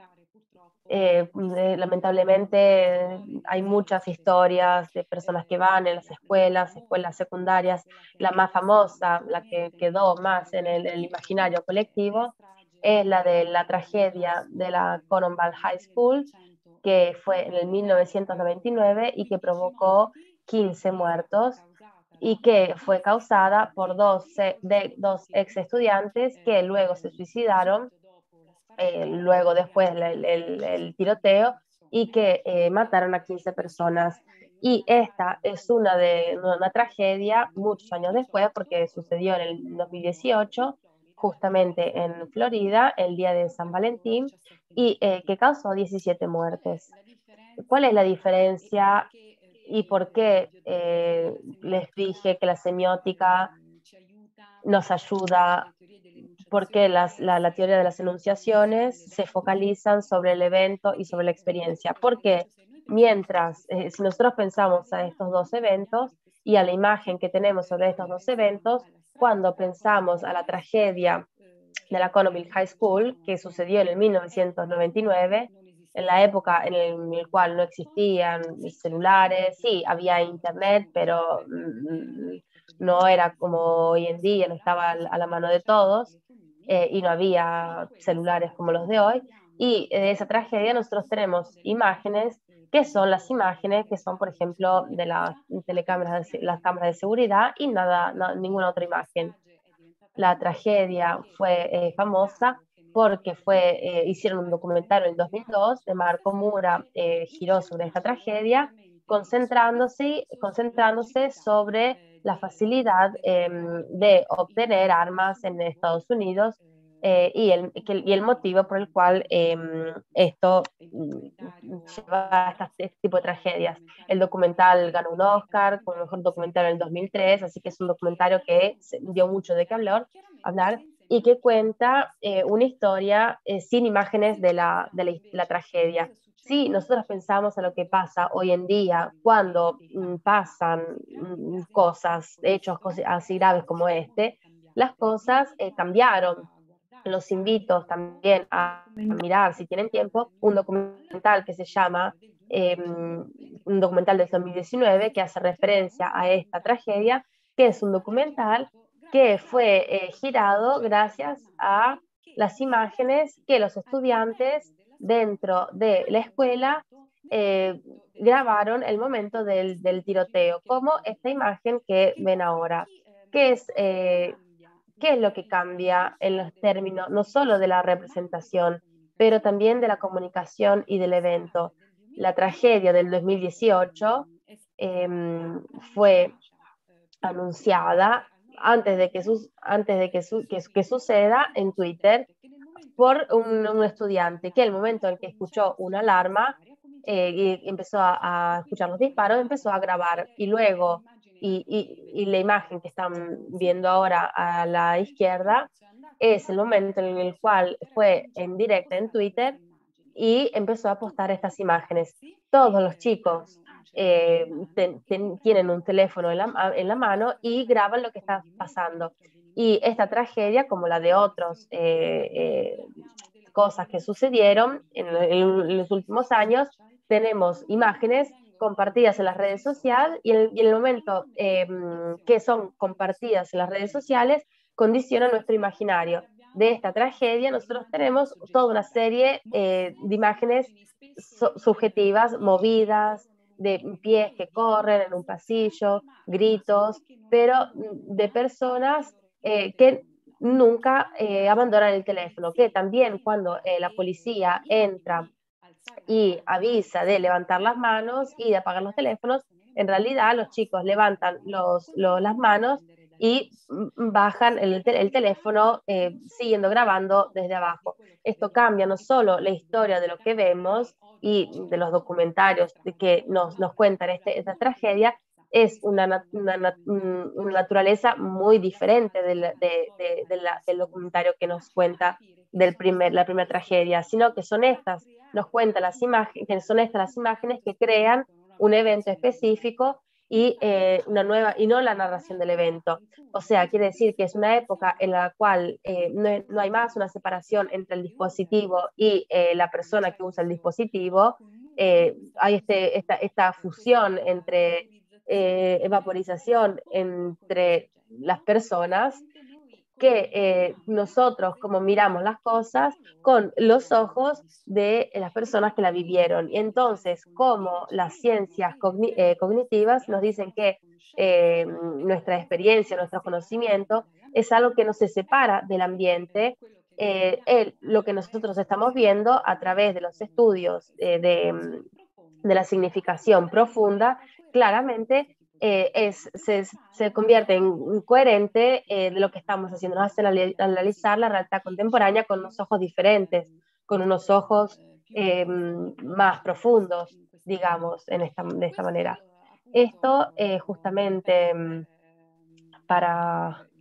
eh, eh, lamentablemente hay muchas historias de personas que van en las escuelas, escuelas secundarias. La más famosa, la que quedó más en el, el imaginario colectivo, es la de la tragedia de la Columbine High School, que fue en el mil novecientos noventa y nueve y que provocó quince muertos y que fue causada por dos, de, dos ex estudiantes que luego se suicidaron, eh, luego después el, el, el, tiroteo, y que eh, mataron a quince personas. Y esta es una, de, una tragedia muchos años después, porque sucedió en el dos mil dieciocho, justamente en Florida, el día de San Valentín, y eh, que causó diecisiete muertes. ¿Cuál es la diferencia y por qué eh, les dije que la semiótica nos ayuda? Porque las, la, la, teoría de las enunciaciones se focalizan sobre el evento y sobre la experiencia. Porque mientras, eh, si nosotros pensamos a estos dos eventos y a la imagen que tenemos sobre estos dos eventos, cuando pensamos a la tragedia de la Columbine High School, que sucedió en el mil novecientos noventa y nueve, en la época en el, el cual no existían celulares, sí, había internet, pero mm, no era como hoy en día, no estaba a la mano de todos, eh, y no había celulares como los de hoy. Y de esa tragedia nosotros tenemos imágenes que son las imágenes que son, por ejemplo, de las telecámaras, de, las cámaras de seguridad y nada, no, ninguna otra imagen. La tragedia fue eh, famosa porque fue, eh, hicieron un documental en el dos mil dos, de Marco Mura, eh, giró sobre esta tragedia, concentrándose, concentrándose sobre la facilidad eh, de obtener armas en Estados Unidos, eh, y, el, que, y el motivo por el cual eh, esto lleva a este tipo de tragedias. El documental ganó un Oscar como mejor documental en el dos mil tres, así que es un documentario que dio mucho de qué hablar, hablar y que cuenta eh, una historia eh, sin imágenes de la, de la, la tragedia. Si nosotros pensamos en lo que pasa hoy en día, cuando mm, pasan mm, cosas, hechos así graves como este, las cosas eh, cambiaron. Los invito también a, a mirar, si tienen tiempo, un documental que se llama, eh, un documental del dos mil diecinueve que hace referencia a esta tragedia, que es un documental que fue eh, girado gracias a las imágenes que los estudiantes dentro de la escuela eh, grabaron el momento del, del, tiroteo, como esta imagen que ven ahora, que es... Eh, ¿qué es lo que cambia en los términos no solo de la representación, pero también de la comunicación y del evento? La tragedia del dos mil dieciocho eh, fue anunciada antes de que, su, antes de que, su, que, que suceda en Twitter por un, un, estudiante que el momento en que escuchó una alarma eh, y empezó a, a escuchar los disparos, empezó a grabar y luego y, y, y, la imagen que están viendo ahora a la izquierda es el momento en el cual fue en directa en Twitter y empezó a postar estas imágenes. Todos los chicos eh, ten, ten, tienen un teléfono en la, en la mano y graban lo que está pasando. Y esta tragedia, como la de otros eh, eh, cosas que sucedieron en, en, los últimos años, tenemos imágenes compartidas en las redes sociales y en, y en el momento eh, que son compartidas en las redes sociales condiciona nuestro imaginario. De esta tragedia nosotros tenemos toda una serie eh, de imágenes so subjetivas, movidas, de pies que corren en un pasillo, gritos, pero de personas eh, que nunca eh, abandonan el teléfono, que también cuando eh, la policía entra y avisa de levantar las manos y de apagar los teléfonos, en realidad los chicos levantan los, los, las manos y bajan el, el teléfono eh, siguiendo grabando desde abajo. Esto cambia no solo la historia de lo que vemos y de los documentarios que nos, nos cuentan este, esta tragedia, es una, una, una, naturaleza muy diferente de la, de, de, de la, del documentario que nos cuenta del primer, la primera tragedia, sino que son estas, nos cuenta las imágenes, que son estas las imágenes que crean un evento específico y eh, una nueva, y no la narración del evento. O sea, quiere decir que es una época en la cual eh, no, no hay más una separación entre el dispositivo y eh, la persona que usa el dispositivo. Eh, hay este, esta, esta fusión entre eh, vaporización entre las personas que eh, nosotros como miramos las cosas con los ojos de las personas que la vivieron. Y entonces, como las ciencias cogni eh, cognitivas nos dicen que eh, nuestra experiencia, nuestro conocimiento es algo que no se separa del ambiente, eh, el, lo que nosotros estamos viendo a través de los estudios eh, de, de la significación profunda, claramente eh, es, se, se, convierte en coherente eh, de lo que estamos haciendo. Nos hace analizar la realidad contemporánea con unos ojos diferentes, con unos ojos eh, más profundos, digamos, en esta, de esta manera. Esto eh, justamente para,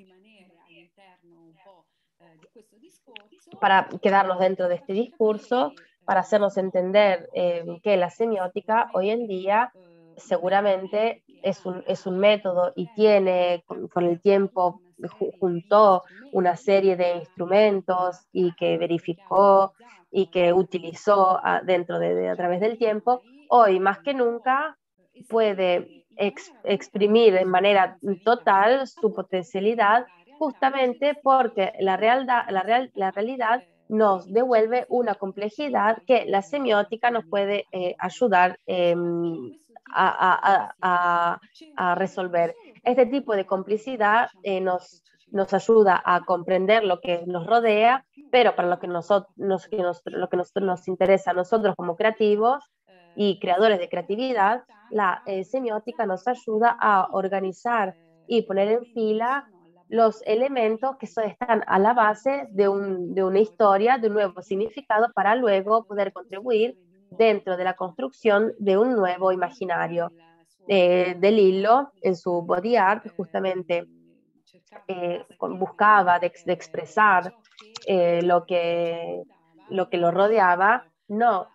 para quedarnos dentro de este discurso, para hacernos entender eh, que la semiótica hoy en día seguramente es un, es un método y tiene con, con el tiempo juntó una serie de instrumentos y que verificó y que utilizó a, dentro de, de a través del tiempo, hoy más que nunca puede ex, exprimir de manera total su potencialidad, justamente porque la, realidad, la, real, la realidad nos devuelve una complejidad que la semiótica nos puede eh, ayudar eh, a, a, a, a, resolver. Este tipo de complicidad eh, nos, nos ayuda a comprender lo que nos rodea, pero para lo que, nosotros, nos, que nos, lo que nos, nos interesa a nosotros como creativos y creadores de creatividad, la eh, semiótica nos ayuda a organizar y poner en fila los elementos que son, están a la base de, un, de una historia, de un nuevo significado, para luego poder contribuir dentro de la construcción de un nuevo imaginario. Eh, De Lillo, en su body art, justamente eh, buscaba de, de expresar eh, lo, que, lo que lo rodeaba, no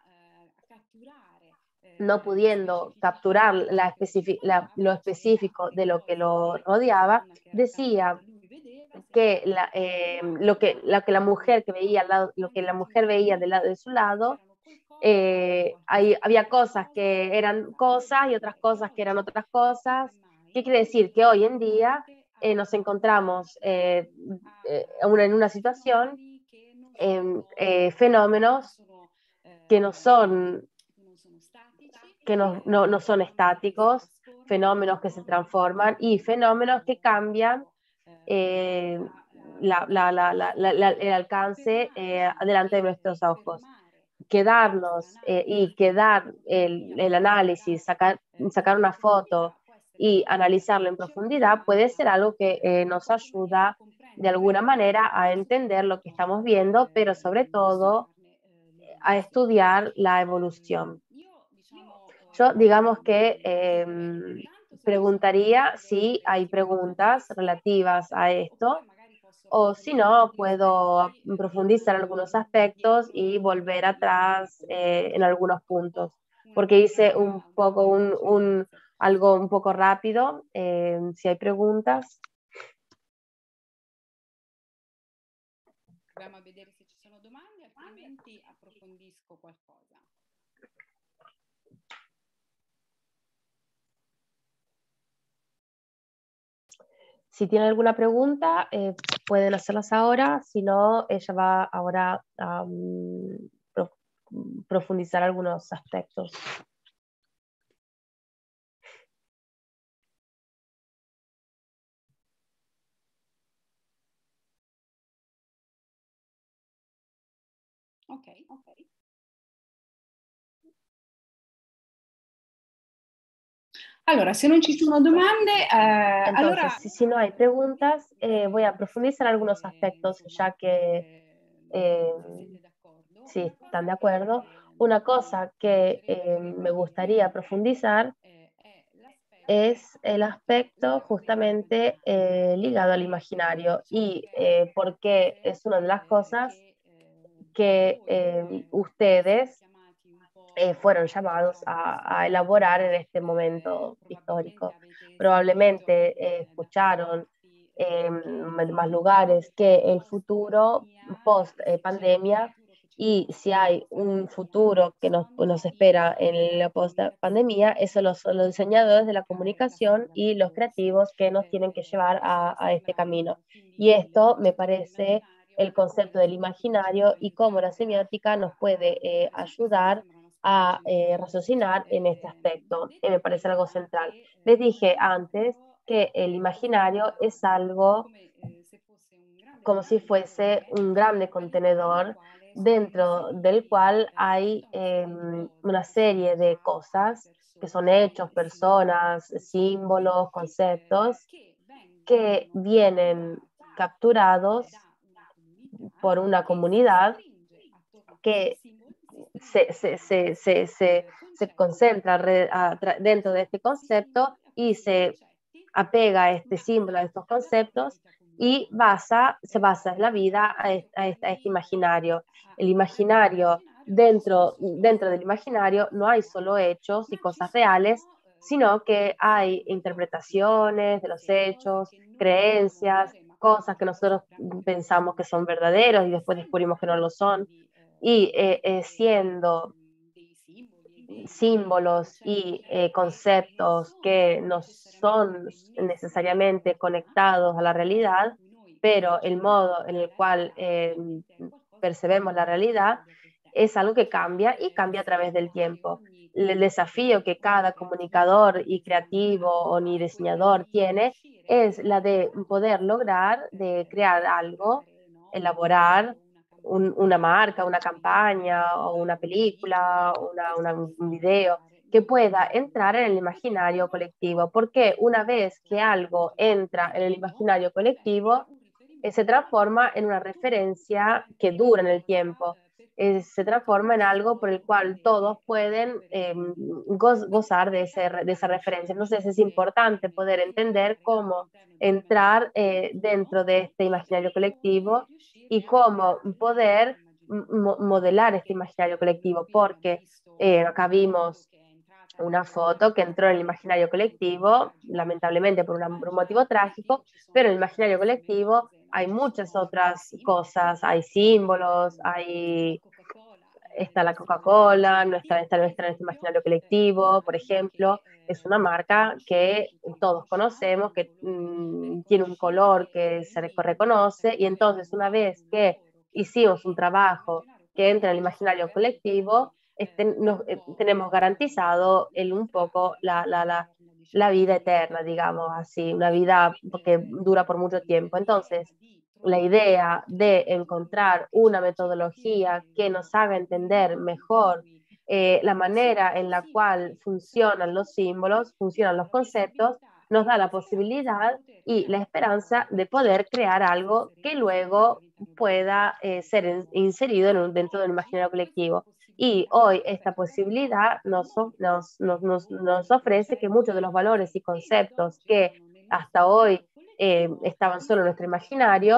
no pudiendo capturar la la, lo específico de lo que lo rodeaba, decía que, la, eh, lo, que, lo que la mujer que veía al lado, lo que la mujer veía del lado de su lado, eh, hay, había cosas que eran cosas y otras cosas que eran otras cosas. ¿Qué quiere decir? Que hoy en día eh, nos encontramos eh, eh, en una situación, eh, fenómenos que no son que no, no, no son estáticos, fenómenos que se transforman y fenómenos que cambian eh, la, la, la, la, el alcance eh, delante de nuestros ojos. Quedarnos eh, y quedar el, el análisis, sacar, sacar una foto y analizarlo en profundidad puede ser algo que eh, nos ayuda de alguna manera a entender lo que estamos viendo, pero sobre todo a estudiar la evolución. Yo digamos que eh, preguntaría si hay preguntas relativas a esto o si no, puedo profundizar algunos aspectos y volver atrás eh, en algunos puntos, porque hice un poco un, un algo un poco rápido. Eh, si hay preguntas. Proviamo a vedere se ci sono domande, altrimenti approfondisco qualcosa. Si tienen alguna pregunta, eh, pueden hacerlas ahora. Si no, ella va ahora a um, prof profundizar algunos aspectos. Ok, ok. Allora, se non ci sono domande, eh, Entonces, allora... si, si no hay preguntas, eh, voy a profundizar en algunos aspectos, ya que eh, sí, están de acuerdo. Una cosa que eh, me gustaría profundizar es el aspecto justamente eh, ligado al imaginario y eh, porque es una de las cosas que eh, ustedes eh, fueron llamados a, a, elaborar en este momento histórico. Probablemente eh, escucharon en más lugares que el futuro post eh, pandemia, y si hay un futuro que nos, nos espera en la post pandemia, eso lo son los diseñadores de la comunicación y los creativos que nos tienen que llevar a, a este camino. Y esto me parece el concepto del imaginario y cómo la semiótica nos puede eh, ayudar a eh, raciocinar en este aspecto, que me parece algo central. Les dije antes que el imaginario es algo como si fuese un grande contenedor dentro del cual hay eh, una serie de cosas que son hechos, personas, símbolos, conceptos que vienen capturados por una comunidad que se, se, se, se, se, se concentra re, a, dentro de este concepto y se apega a este símbolo, a estos conceptos, y basa, se basa en la vida a, este, a, este, a este imaginario. El imaginario, dentro, dentro del imaginario no hay solo hechos y cosas reales, sino que hay interpretaciones de los hechos, creencias, cosas que nosotros pensamos que son verdaderos y después descubrimos que no lo son. Y eh, eh, siendo símbolos y eh, conceptos que no son necesariamente conectados a la realidad, pero el modo en el cual eh, percebemos la realidad es algo que cambia y cambia a través del tiempo. El desafío que cada comunicador y creativo o ni diseñador tiene es la de poder lograr, de crear algo, elaborar un, una marca, una campaña o una película, una, una, un video que pueda entrar en el imaginario colectivo, porque una vez que algo entra en el imaginario colectivo, eh, se transforma en una referencia que dura en el tiempo. Eh, se transforma en algo por el cual todos pueden eh, goz gozar de, ese, de esa referencia. Entonces es importante poder entender cómo entrar eh, dentro de este imaginario colectivo y cómo poder modelar este imaginario colectivo, porque eh, acá vimos una foto que entró en el imaginario colectivo, lamentablemente por, una, por un motivo trágico, pero en el imaginario colectivo hay muchas otras cosas, hay símbolos, hay, está la Coca-Cola, no está, está nuestro imaginario colectivo, por ejemplo, es una marca que todos conocemos, que mmm, tiene un color que se reconoce, y entonces una vez que hicimos un trabajo que entra en el imaginario colectivo, este, nos, eh, tenemos garantizado el, un poco la, la, la, la vida eterna, digamos así, una vida que dura por mucho tiempo. Entonces, la idea de encontrar una metodología que nos haga entender mejor eh, la manera en la cual funcionan los símbolos, funcionan los conceptos, nos da la posibilidad y la esperanza de poder crear algo que luego pueda eh, ser inserido en un, dentro del imaginario colectivo. Y hoy esta posibilidad nos, nos, nos, nos ofrece que muchos de los valores y conceptos que hasta hoy eh, estaban solo en nuestro imaginario,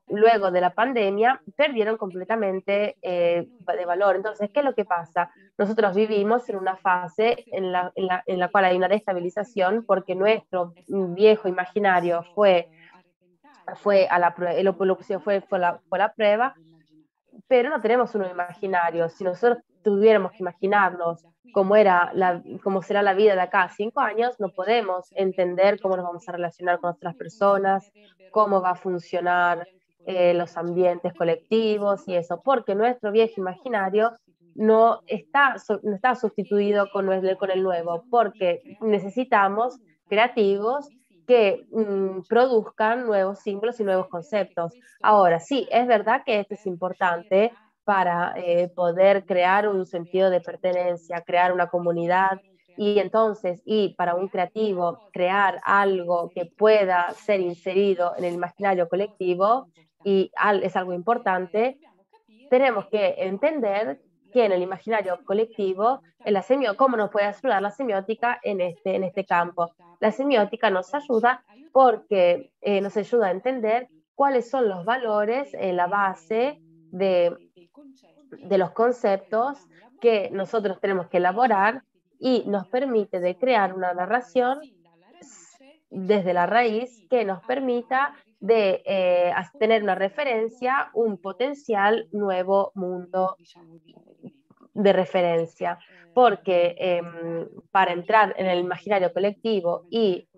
luego de la pandemia perdieron completamente eh, de valor. Entonces, ¿qué es lo que pasa? Nosotros vivimos en una fase en la, en la, en la cual hay una destabilización porque nuestro viejo imaginario fue, fue a la prueba, lo, lo que fue, fue, la, fue la prueba, pero no tenemos un imaginario. Si nosotros tuviéramos que imaginarnos cómo, era la, cómo será la vida de acá a cinco años, no podemos entender cómo nos vamos a relacionar con otras personas, cómo va a funcionar eh, los ambientes colectivos y eso, porque nuestro viejo imaginario no está, no está sustituido con el, con el nuevo, porque necesitamos creativos que mmm, produzcan nuevos símbolos y nuevos conceptos. Ahora, sí, es verdad que esto es importante para eh, poder crear un sentido de pertenencia, crear una comunidad y entonces, y para un creativo, crear algo que pueda ser inserido en el imaginario colectivo y al, es algo importante, tenemos que entender que en el imaginario colectivo, en la semio, cómo nos puede ayudar la semiótica en este, en este campo. La semiótica nos ayuda porque eh, nos ayuda a entender cuáles son los valores en la base de, de los conceptos que nosotros tenemos que elaborar y nos permite de crear una narración desde la raíz que nos permita de eh, tener una referencia, un potencial nuevo mundo de referencia, porque eh, para entrar en el imaginario colectivo y,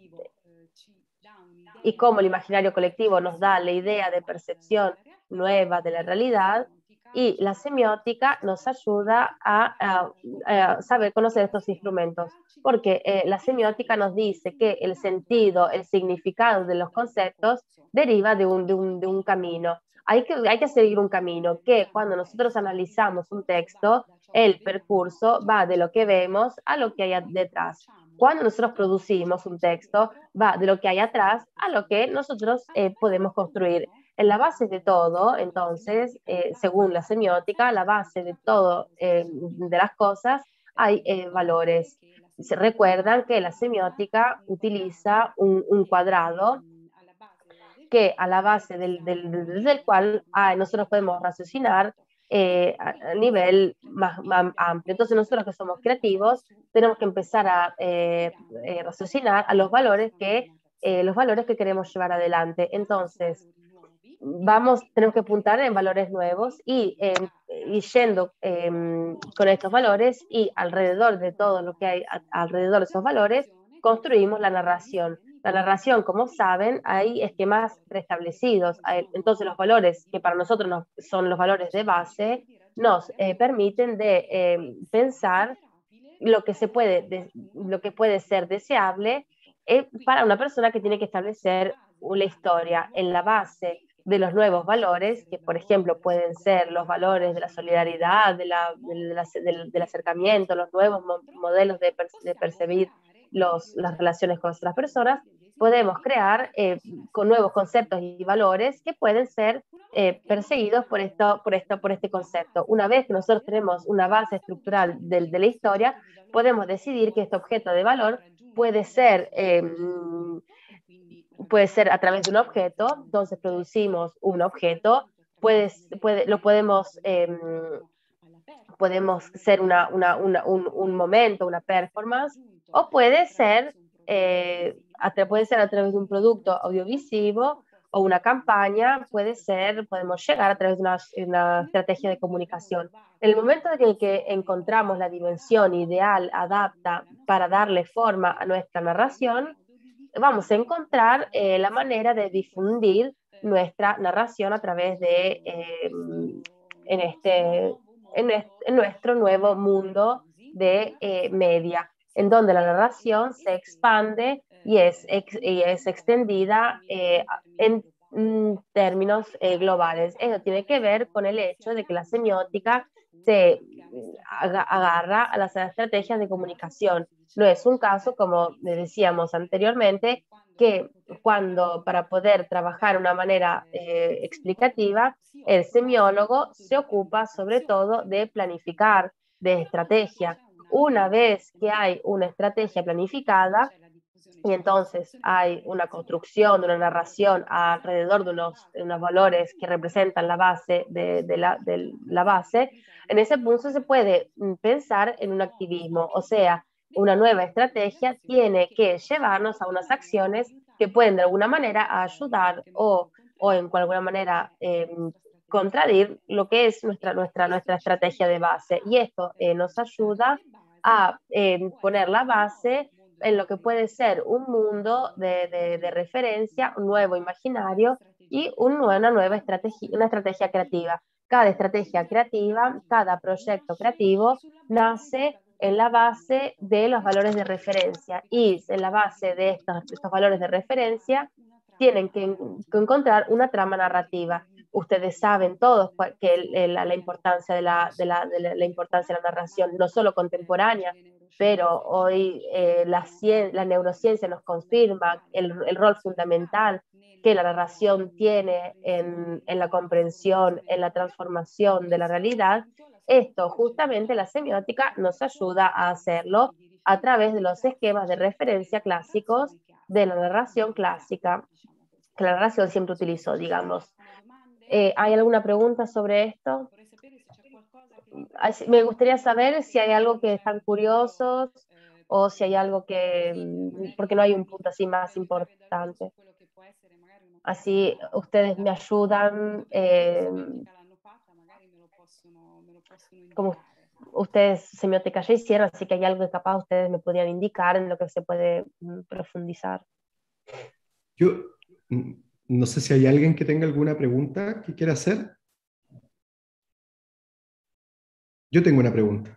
y cómo el imaginario colectivo nos da la idea de percepción nueva de la realidad, y la semiótica nos ayuda a, a, a saber conocer estos instrumentos, porque eh, la semiótica nos dice que el sentido, el significado de los conceptos deriva de un, de un, de un camino. Hay que, hay que seguir un camino que cuando nosotros analizamos un texto, el percurso va de lo que vemos a lo que hay detrás. Cuando nosotros producimos un texto, va de lo que hay atrás a lo que nosotros eh, podemos construir. En la base de todo, entonces, eh, según la semiótica, la base de todo eh, de las cosas hay eh, valores. Se recuerdan que la semiótica utiliza un, un cuadrado que a la base del, del, del cual ah, nosotros podemos raciocinar eh, a, a nivel más, más, amplio. Entonces nosotros que somos creativos tenemos que empezar a eh, eh, raciocinar a los valores que, eh, los valores que queremos llevar adelante. Entonces, vamos, tenemos que apuntar en valores nuevos y, eh, y yendo eh, con estos valores y alrededor de todo lo que hay a, alrededor de esos valores, construimos la narración. La narración, como saben, hay esquemas preestablecidos. Hay, entonces los valores que para nosotros nos, son los valores de base nos eh, permiten de eh, pensar lo que, se puede, de, lo que puede ser deseable eh, para una persona que tiene que establecer una historia en la base de los nuevos valores, que por ejemplo pueden ser los valores de la solidaridad, de la, de la, del, del acercamiento, los nuevos mo modelos de, per de percibir los, las relaciones con otras personas, podemos crear eh, con nuevos conceptos y valores que pueden ser eh, perseguidos por, esto, por, esto, por este concepto. Una vez que nosotros tenemos una base estructural de, de la historia, podemos decidir que este objeto de valor puede ser eh, puede ser a través de un objeto, entonces producimos un objeto, puede, puede, lo podemos, eh, podemos ser una, una, una, un, un momento, una performance, o puede ser, eh, a, puede ser a través de un producto audiovisivo o una campaña, puede ser, podemos llegar a través de una, una estrategia de comunicación. En el momento en el que encontramos la dimensión ideal, adapta para darle forma a nuestra narración, vamos a encontrar eh, la manera de difundir nuestra narración a través de, eh, en, este, en, este, en nuestro nuevo mundo de eh, media, en donde la narración se expande y es, ex, y es extendida eh, en mm, términos eh, globales. Eso tiene que ver con el hecho de que la semiótica se agarra a las estrategias de comunicación. No es un caso, como decíamos anteriormente, que cuando para poder trabajar de una manera eh, explicativa, el semiólogo se ocupa sobre todo de planificar, de estrategia. Una vez que hay una estrategia planificada, y entonces hay una construcción de una narración alrededor de unos, de unos valores que representan la base de, de, la, de la base, en ese punto se puede pensar en un activismo, o sea, una nueva estrategia tiene que llevarnos a unas acciones que pueden de alguna manera ayudar o, o en alguna manera eh, contradir lo que es nuestra, nuestra, nuestra estrategia de base. Y esto eh, nos ayuda a eh, poner la base en lo que puede ser un mundo de, de, de referencia, un nuevo imaginario y un, una nueva estrategia, una estrategia creativa. Cada estrategia creativa, cada proyecto creativo nace en la base de los valores de referencia y en la base de estos, estos valores de referencia tienen que, que encontrar una trama narrativa. Ustedes saben todos que el, la, la, importancia de la, de, la, de la, la importancia de la narración, no solo contemporánea, pero hoy eh, la, la neurociencia nos confirma el, el rol fundamental que la narración tiene en, en la comprensión, en la transformación de la realidad. Esto justamente la semiótica nos ayuda a hacerlo a través de los esquemas de referencia clásicos de la narración clásica, que la narración siempre utilizó, digamos. Eh, ¿Hay alguna pregunta sobre esto? Me gustaría saber si hay algo que están curiosos o si hay algo que, porque no hay un punto así más importante. Así ustedes me ayudan, eh, como ustedes semiótica ya hicieron, así que hay algo que capaz ustedes me podrían indicar en lo que se puede profundizar. Yo no sé si hay alguien que tenga alguna pregunta que quiera hacer. Yo tengo una pregunta.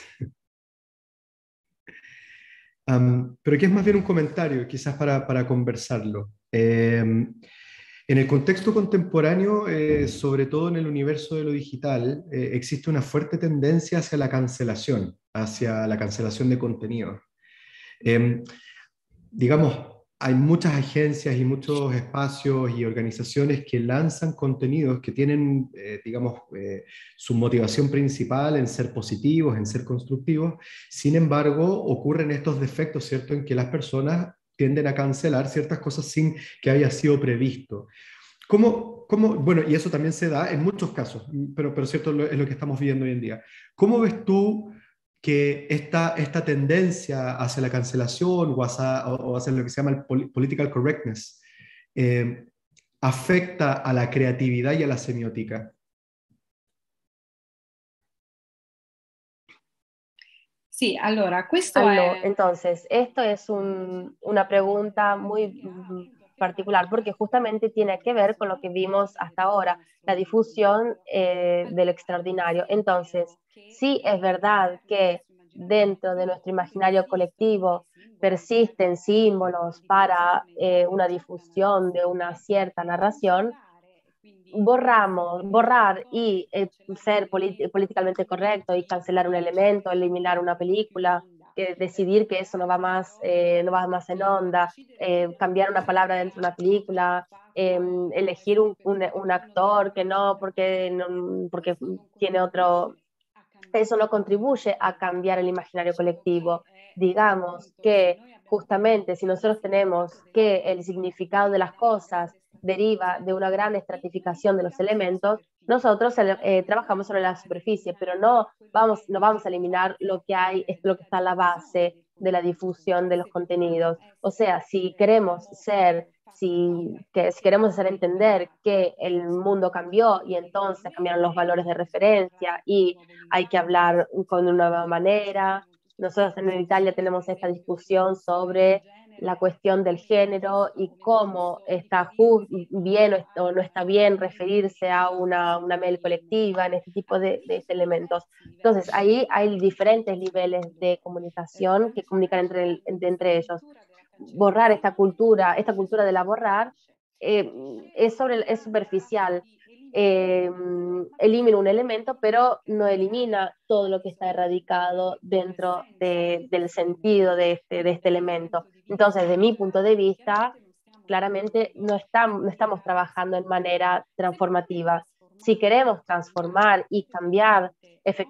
Um, pero que es más bien un comentario, quizás para, para conversarlo. Eh, en el contexto contemporáneo, eh, sobre todo en el universo de lo digital, eh, existe una fuerte tendencia hacia la cancelación, hacia la cancelación de contenido. Eh, digamos, hay muchas agencias y muchos espacios y organizaciones que lanzan contenidos que tienen, eh, digamos, eh, su motivación principal en ser positivos, en ser constructivos. Sin embargo, ocurren estos defectos, ¿cierto?, en que las personas tienden a cancelar ciertas cosas sin que haya sido previsto. ¿Cómo, cómo, bueno, y eso también se da en muchos casos, pero, pero cierto es lo que estamos viviendo hoy en día. ¿Cómo ves tú que esta, esta tendencia hacia la cancelación o hacia, o hacia lo que se llama el political correctness eh, afecta a la creatividad y a la semiótica? Sí, allora, questo Aló, è... entonces, esto es un, una pregunta muy particular porque justamente tiene que ver con lo que vimos hasta ahora, la difusión eh, del extraordinario. Entonces, sí es verdad que dentro de nuestro imaginario colectivo persisten símbolos para eh, una difusión de una cierta narración. Borramos, borrar y eh, ser políticamente correcto y cancelar un elemento, eliminar una película, que decidir que eso no va más, eh, no va más en onda, eh, cambiar una palabra dentro de una película, eh, elegir un, un, un, actor que no porque, no, porque tiene otro, eso no contribuye a cambiar el imaginario colectivo. Digamos que justamente si nosotros tenemos que el significado de las cosas deriva de una gran estratificación de los elementos, nosotros eh, trabajamos sobre la superficie, pero no vamos, no vamos a eliminar lo que hay, es lo que está a la base de la difusión de los contenidos. O sea, si queremos ser, si, que, si queremos hacer entender que el mundo cambió y entonces cambiaron los valores de referencia y hay que hablar con una nueva manera. Nosotros en Italia tenemos esta discusión sobre la cuestión del género y cómo está bien o no está bien referirse a una, una mail colectiva en este tipo de, de elementos. Entonces, ahí hay diferentes niveles de comunicación que comunican entre, entre ellos. Borrar esta cultura, esta cultura de la borrar, eh, es, sobre, es superficial. Eh, elimina un elemento, pero no elimina todo lo que está erradicado dentro de, del sentido de este, de este elemento. Entonces, de mi punto de vista, claramente no estamos, no estamos trabajando en manera transformativa. Si queremos transformar y cambiar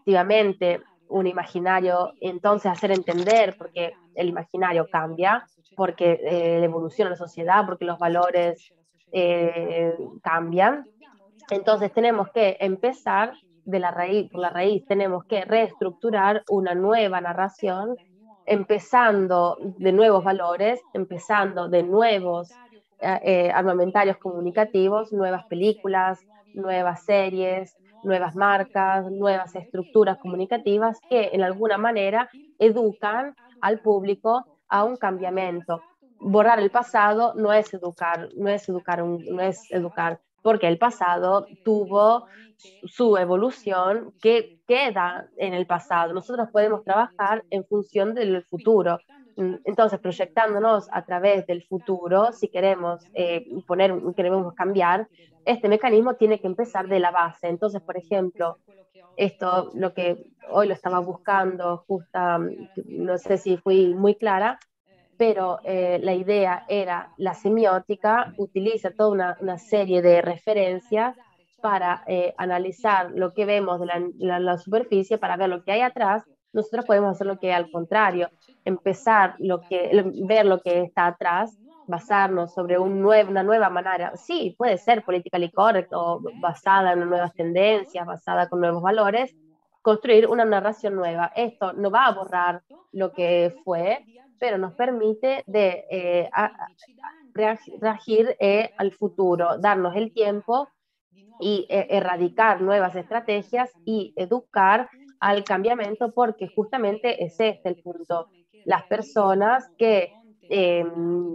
efectivamente un imaginario, entonces hacer entender, porque el imaginario cambia, porque eh, evoluciona la sociedad, porque los valores eh, cambian. Entonces tenemos que empezar de la raíz, por la raíz, tenemos que reestructurar una nueva narración, empezando de nuevos valores, empezando de nuevos eh, eh, armamentarios comunicativos, nuevas películas, nuevas series, nuevas marcas, nuevas estructuras comunicativas que en alguna manera educan al público a un cambiamiento. Borrar el pasado no es educar, no es educar, un, no es educar, porque el pasado tuvo su evolución que queda en el pasado. Nosotros podemos trabajar en función del futuro. Entonces, proyectándonos a través del futuro, si queremos eh, poner, queremos cambiar, este mecanismo tiene que empezar de la base. Entonces, por ejemplo, esto, lo que hoy lo estaba buscando, justa, no sé si fui muy clara, pero eh, la idea era la semiótica utiliza toda una, una serie de referencias para eh, analizar lo que vemos de la, la, la, superficie, para ver lo que hay atrás. Nosotros podemos hacer lo que hay al contrario, empezar lo que, ver lo que está atrás, basarnos sobre un nuevo, una nueva manera. Sí, puede ser politically correct o basada en nuevas tendencias, basada con nuevos valores, construir una narración nueva. Esto no va a borrar lo que fue, pero nos permite de eh, a, a, reagir eh, al futuro, darnos el tiempo y eh, erradicar nuevas estrategias y educar al cambiamiento, porque justamente es este el punto. Las personas que eh,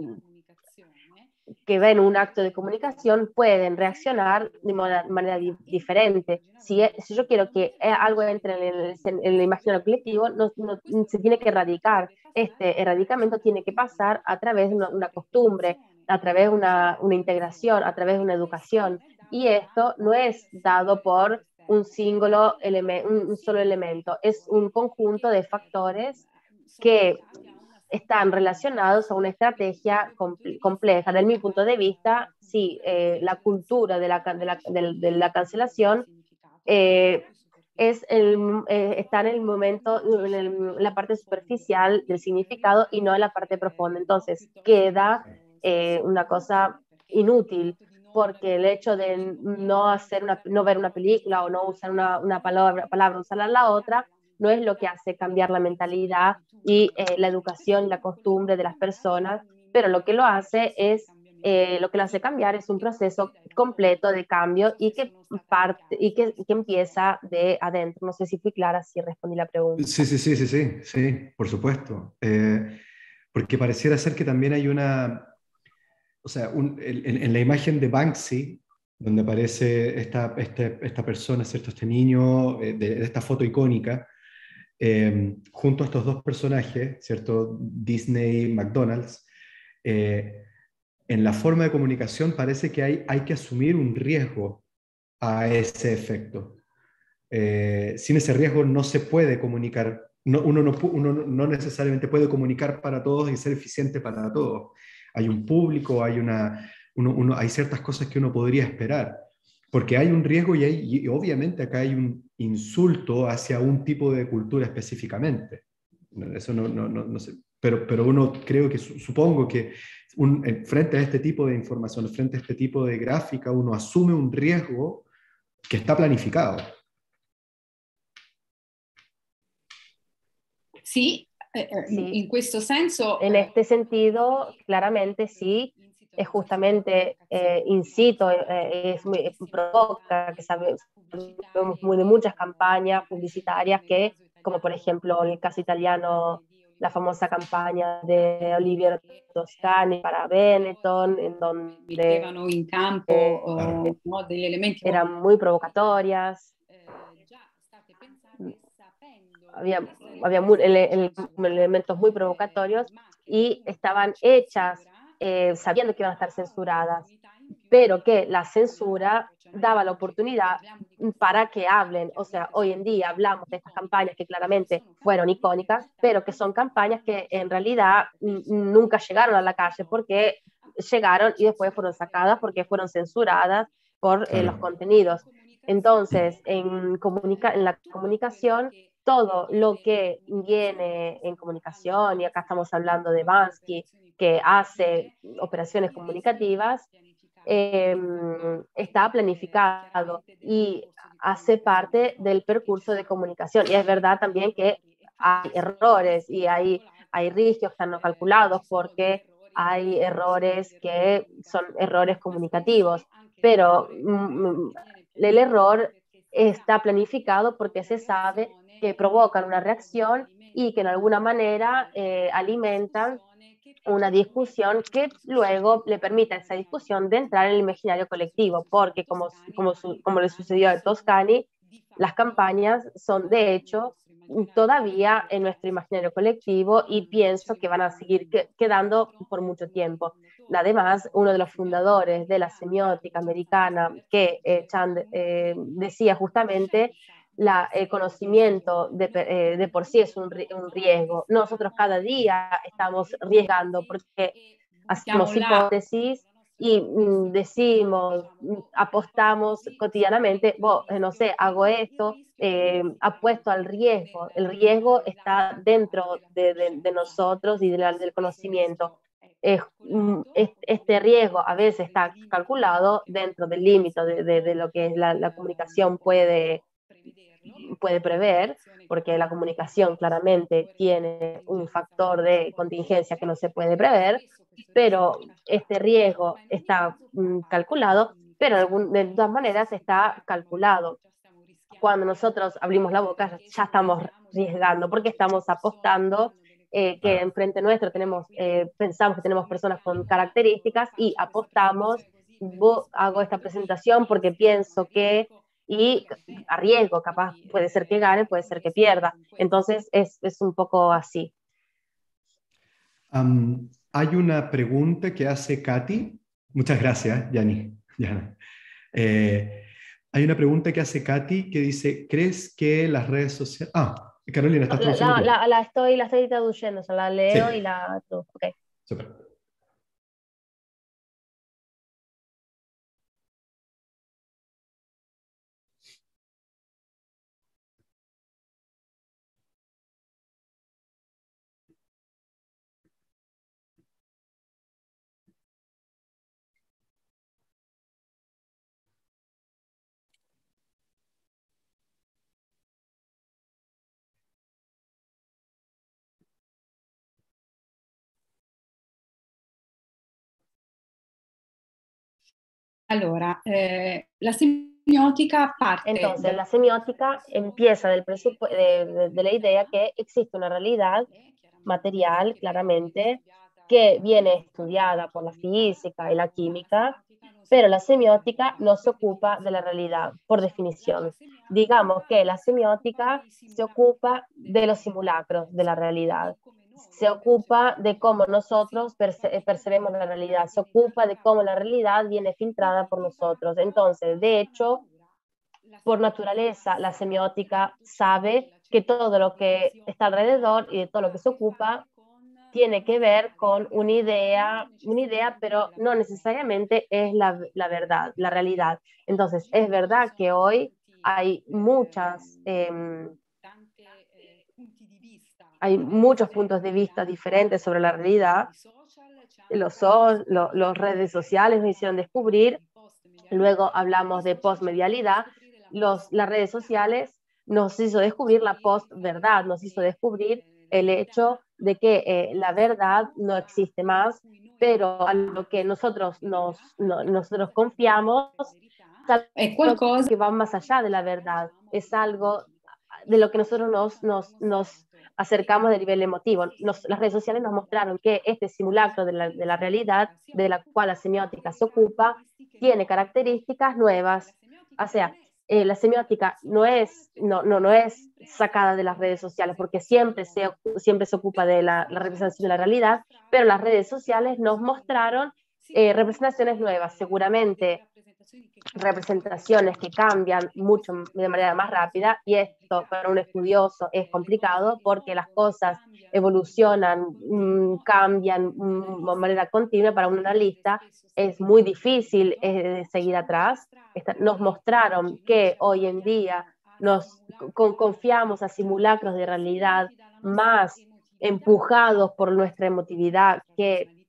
que ven un acto de comunicación pueden reaccionar de manera, manera di diferente. Si, si, yo quiero que algo entre en el, en el imaginario colectivo, no, no, se tiene que erradicar. Este erradicamiento tiene que pasar a través de una, una costumbre, a través de una, una integración, a través de una educación. Y esto no es dado por un, símbolo, un, un solo elemento, es un conjunto de factores que están relacionados a una estrategia compleja. Desde mi punto de vista, sí, eh, la cultura de la, de la, de, de la cancelación eh, es el, eh, está en el momento, en el, la parte superficial del significado y no en la parte profunda. Entonces, queda eh, una cosa inútil, porque el hecho de no, hacer una, no ver una película o no usar una, una palabra, palabra, usarla la otra, no es lo que hace cambiar la mentalidad y eh, la educación y la costumbre de las personas, pero lo que lo hace es, eh, lo que lo hace cambiar es un proceso completo de cambio y que, parte, y que, que empieza de adentro. No sé si fui clara, si respondí la pregunta. Sí, sí, sí, sí, sí, sí, por supuesto. Eh, porque pareciera ser que también hay una, o sea, un, en, en la imagen de Banksy, donde aparece esta, este, esta persona, ¿cierto? Este niño, eh, de, de esta foto icónica, eh, junto a estos dos personajes, ¿cierto? Disney, McDonald's, eh, en la forma de comunicación parece que hay, hay que asumir un riesgo a ese efecto. Eh, sin ese riesgo no se puede comunicar, no, uno, no, uno no necesariamente puede comunicar para todos y ser eficiente para todos. Hay un público, hay, una, uno, uno, hay ciertas cosas que uno podría esperar, porque hay un riesgo y, hay, y obviamente acá hay un insulto hacia un tipo de cultura específicamente. Eso no, no, no, no sé, pero, pero uno creo que, supongo que un, frente a este tipo de información, frente a este tipo de gráfica, uno asume un riesgo que está planificado. Sí, eh, sí, in questo senso. En este sentido, claramente sí, es justamente eh, incito, eh, es muy, provoca, que sabemos de muchas campañas publicitarias que, como por ejemplo en el caso italiano, la famosa campaña de Oliviero Toscani para Benetton, en donde mettevano in campo eh, oh, no, degli elementi eran muy provocatorias. Había, había muy, ele, ele, elementos muy provocatorios y estaban hechas eh, sabiendo que iban a estar censuradas, pero que la censura daba la oportunidad para que hablen. O sea, hoy en día hablamos de estas campañas que claramente fueron icónicas, pero que son campañas que en realidad nunca llegaron a la calle porque llegaron y después fueron sacadas porque fueron censuradas por eh, los contenidos. Entonces, en, comunica en la comunicación, todo lo que viene en comunicación, y acá estamos hablando de Bansky, que hace operaciones comunicativas, eh, está planificado y hace parte del percurso de comunicación. Y es verdad también que hay errores y hay, hay riesgos que están no calculados porque hay errores que son errores comunicativos, pero mm, el error está planificado porque se sabe que provocan una reacción y que en alguna manera eh, alimentan una discusión que luego le permite a esa discusión de entrar en el imaginario colectivo, porque como, como, su, como le sucedió a Toscani, las campañas son de hecho todavía en nuestro imaginario colectivo y pienso que van a seguir que, quedando por mucho tiempo. Además, uno de los fundadores de la semiótica americana, que eh, Chand eh, decía justamente, la, el conocimiento de, eh, de por sí es un, un, riesgo. Nosotros cada día estamos riesgando porque hacemos hipótesis y mm, decimos, apostamos cotidianamente, bueno, no sé, hago esto, eh, apuesto al riesgo. El riesgo está dentro de, de, de nosotros y de la, del conocimiento. Eh, este riesgo a veces está calculado dentro del límite de, de, de, lo que la, la comunicación puede, puede prever, porque la comunicación claramente tiene un factor de contingencia que no se puede prever, pero este riesgo está mm, calculado, pero algún, de todas maneras está calculado. Cuando nosotros abrimos la boca ya estamos riesgando, porque estamos apostando eh, que enfrente nuestro tenemos, eh, pensamos que tenemos personas con características y apostamos, hago esta presentación porque pienso que, y arriesgo, capaz puede ser que gane, puede ser que pierda. Entonces es, es un poco así. Um, hay una pregunta que hace Katy. Muchas gracias, Yani. eh, hay una pregunta que hace Katy que dice, ¿crees que las redes sociales... Ah, Carolina, ¿estás traduciendo la, tú? La, la, estoy, la estoy traduciendo, o sea, la leo sí. y la... Okay. Super. Allora, eh, la semiotica parte... Entonces, la semiótica empieza del de, de, de la idea que existe una realidad material, claramente, que viene estudiada por la física y la química, pero la semiótica no se ocupa de la realidad, por definición. Digamos que la semiótica se ocupa de los simulacros de la realidad, se ocupa de cómo nosotros perce percebemos la realidad, se ocupa de cómo la realidad viene filtrada por nosotros. Entonces, de hecho, por naturaleza, la semiótica sabe que todo lo que está alrededor y de todo lo que se ocupa tiene que ver con una idea, una idea, pero no necesariamente es la, la verdad, la realidad. Entonces, es verdad que hoy hay muchas, eh, hay muchos puntos de vista diferentes sobre la realidad. Los, los, los redes sociales nos hicieron descubrir, luego hablamos de postmedialidad, los, las redes sociales nos hizo descubrir la postverdad, nos hizo descubrir el hecho de que eh, la verdad no existe más, pero a lo que nosotros nos, no, nosotros confiamos es algo que va más allá de la verdad, es algo de lo que nosotros nos, nos, nos acercamos de nivel emotivo. Nos, las redes sociales nos mostraron que este simulacro de la, de la realidad, de la cual la semiótica se ocupa, tiene características nuevas. O sea, eh, la semiótica no es, no, no, no es sacada de las redes sociales, porque siempre se, siempre se ocupa de la, la representación de la realidad, pero las redes sociales nos mostraron eh, representaciones nuevas, seguramente representaciones que cambian mucho de manera más rápida, y esto para un estudioso es complicado porque las cosas evolucionan, mmm, cambian mmm, de manera continua. Para un analista es muy difícil eh, seguir atrás. Esta, nos mostraron que hoy en día nos con, confiamos a simulacros de realidad más empujados por nuestra emotividad que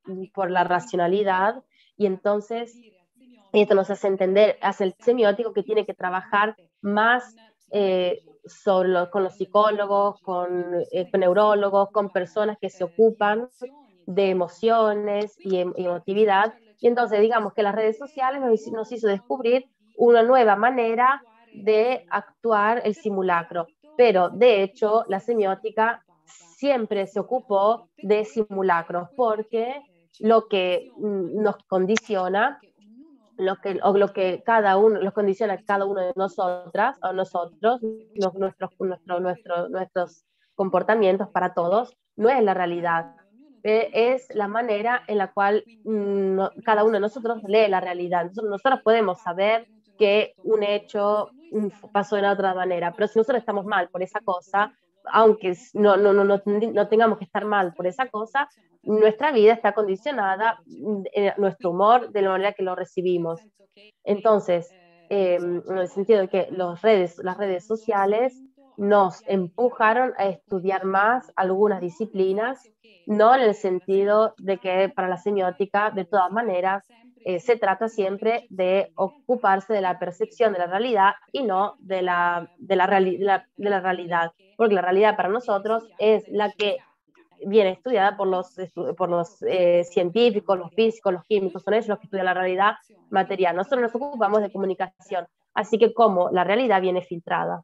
por la racionalidad, y entonces esto nos hace entender, hace el semiótico que tiene que trabajar más eh, solo, con los psicólogos, con, eh, con neurólogos, con personas que se ocupan de emociones y em emotividad. Y entonces digamos que las redes sociales nos, nos hizo descubrir una nueva manera de actuar el simulacro. Pero de hecho la semiótica siempre se ocupó de simulacros porque lo que nos condiciona, lo que, o lo que cada uno, los condiciona cada uno de nosotras o nosotros, no, nuestros, nuestro, nuestro, nuestros comportamientos para todos, no es la realidad, eh, es la manera en la cual mm, cada uno de nosotros lee la realidad. Nosotros, nosotros podemos saber que un hecho mm, pasó de la otra manera, pero si nosotros estamos mal por esa cosa, aunque no, no, no, no, no tengamos que estar mal por esa cosa, nuestra vida está condicionada, eh, nuestro humor, de la manera que lo recibimos. Entonces, eh, en el sentido de que los redes, las redes sociales nos empujaron a estudiar más algunas disciplinas, no en el sentido de que para la semiótica, de todas maneras, eh, se trata siempre de ocuparse de la percepción de la realidad y no de la, de la, reali de la, de la realidad, porque la realidad para nosotros es la que viene estudiada por los, por los eh, científicos, los físicos, los químicos, son ellos los que estudian la realidad material. Nosotros nos ocupamos de comunicación, así que como la realidad viene filtrada.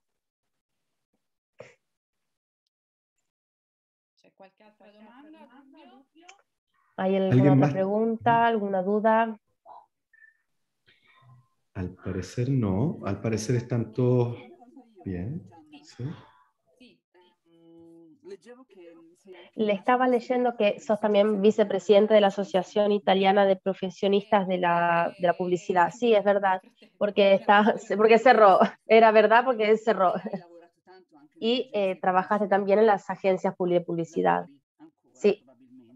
¿Hay alguna otra pregunta, alguna duda? Al parecer no, al parecer están todos bien. ¿Sí? Le estaba leyendo que sos también vicepresidente de la Asociación Italiana de Profesionistas de la, de la Publicidad. Sí, es verdad, porque, está, porque cerró, era verdad porque cerró. Y eh, trabajaste también en las agencias de publicidad. Sí.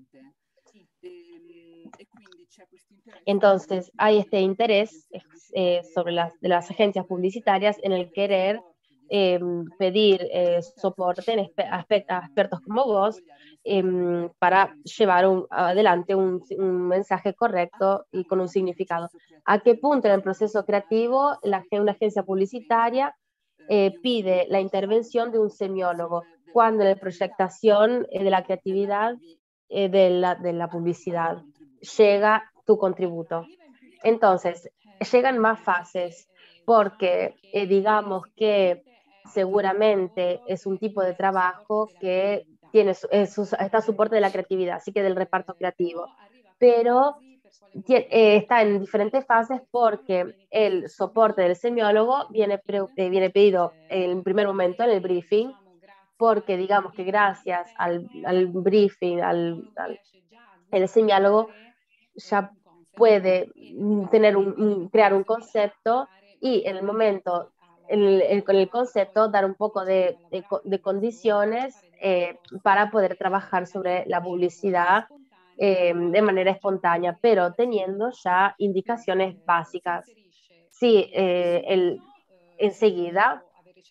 Entonces, hay este interés eh, sobre las, de las agencias publicitarias en el querer eh, pedir eh, soporte en a expertos como vos eh, para llevar un, adelante un, un mensaje correcto y con un significado. ¿A qué punto en el proceso creativo la, una agencia publicitaria eh, pide la intervención de un semiólogo? Cuando en la proyectación eh, de la creatividad eh, de, la, de la publicidad llega tu contributo. Entonces, llegan más fases porque eh, digamos que seguramente es un tipo de trabajo que tiene, es, está a soporte de la creatividad, así que del reparto creativo, pero eh, está en diferentes fases porque el soporte del semiólogo viene, pre, eh, viene pedido en primer momento en el briefing, porque digamos que gracias al, al briefing, al, al el semiólogo ya puede tener un, un, crear un concepto y en el momento, en el, en, con el concepto, dar un poco de, de, de condiciones eh, para poder trabajar sobre la publicidad eh, de manera espontánea, pero teniendo ya indicaciones básicas. Sí, eh, el, enseguida,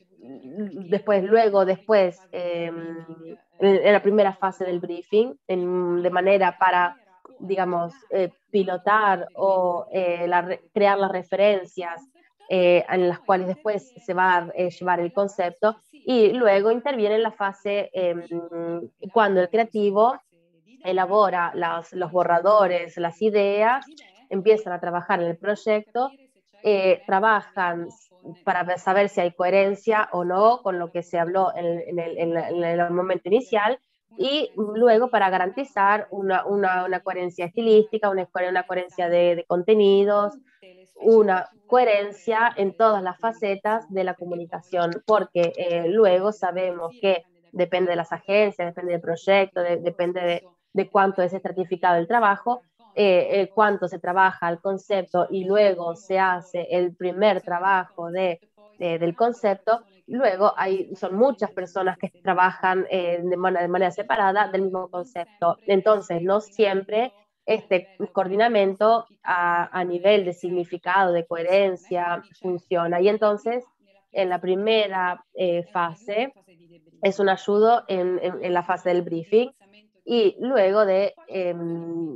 después, luego, después, eh, en la primera fase del briefing, en, de manera para digamos, eh, pilotar o eh, la, crear las referencias eh, en las cuales después se va a eh, llevar el concepto, y luego interviene en la fase eh, cuando el creativo elabora los, los borradores, las ideas, empiezan a trabajar en el proyecto, eh, trabajan para saber si hay coherencia o no con lo que se habló en el, en el, en el momento inicial, y luego para garantizar una, una, una coherencia estilística, una, una coherencia de, de contenidos, una coherencia en todas las facetas de la comunicación, porque eh, luego sabemos que depende de las agencias, depende del proyecto, de, depende de, de cuánto es estratificado el trabajo, eh, eh, cuánto se trabaja el concepto y luego se hace el primer trabajo de, de, del concepto. Luego hay, son muchas personas que trabajan eh, de, manera, de manera separada del mismo concepto. Entonces, no siempre este coordinamiento a, a nivel de significado, de coherencia, funciona. Y entonces, en la primera eh, fase, es un ayudo en, en, en, la fase del briefing, y luego de eh,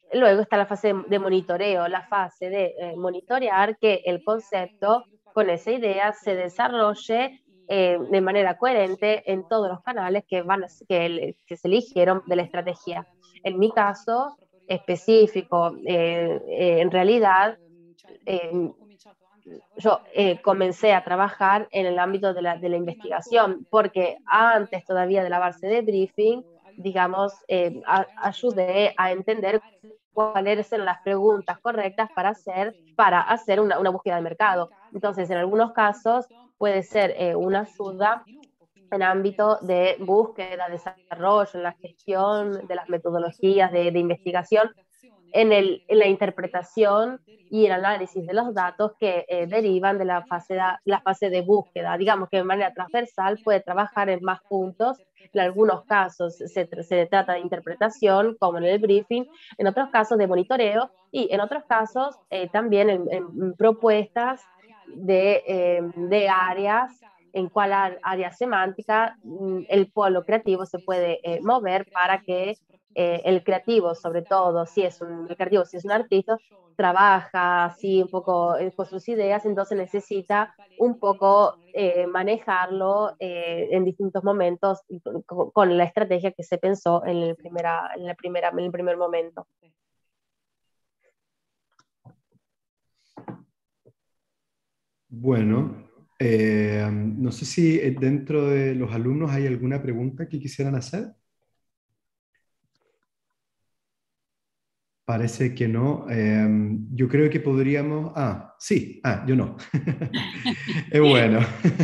luego está la fase de monitoreo, la fase de eh, monitorear que el concepto con esa idea se desarrolle eh, de manera coherente en todos los canales que, van a, que, que se eligieron de la estrategia. En mi caso específico, eh, eh, en realidad, eh, yo eh, comencé a trabajar en el ámbito de la, de la investigación, porque antes todavía de la base de briefing, digamos, eh, a, ayudé a entender cuáles eran las preguntas correctas para hacer, para hacer una, una búsqueda de mercado. Entonces, en algunos casos puede ser eh, una ayuda en ámbito de búsqueda, desarrollo, en la gestión de las metodologías de, de investigación, en, el, en la interpretación y el análisis de los datos que eh, derivan de la fase, de la fase de búsqueda. Digamos que de manera transversal puede trabajar en más puntos. En algunos casos se, se trata de interpretación, como en el briefing, en otros casos de monitoreo y en otros casos eh, también en, en propuestas de, eh, de áreas en cuál área semántica el polo creativo se puede eh, mover para que eh, el creativo, sobre todo, si es un el creativo, si es un artista, trabaja así un poco eh, con sus ideas, entonces necesita un poco eh, manejarlo eh, en distintos momentos con, con, la estrategia que se pensó en el, primera, en, la primera, en el primer momento. Bueno, eh, no sé si dentro de los alumnos hay alguna pregunta que quisieran hacer. Parece que no. Eh, yo creo que podríamos... Ah, sí. Ah, yo no. Es bueno.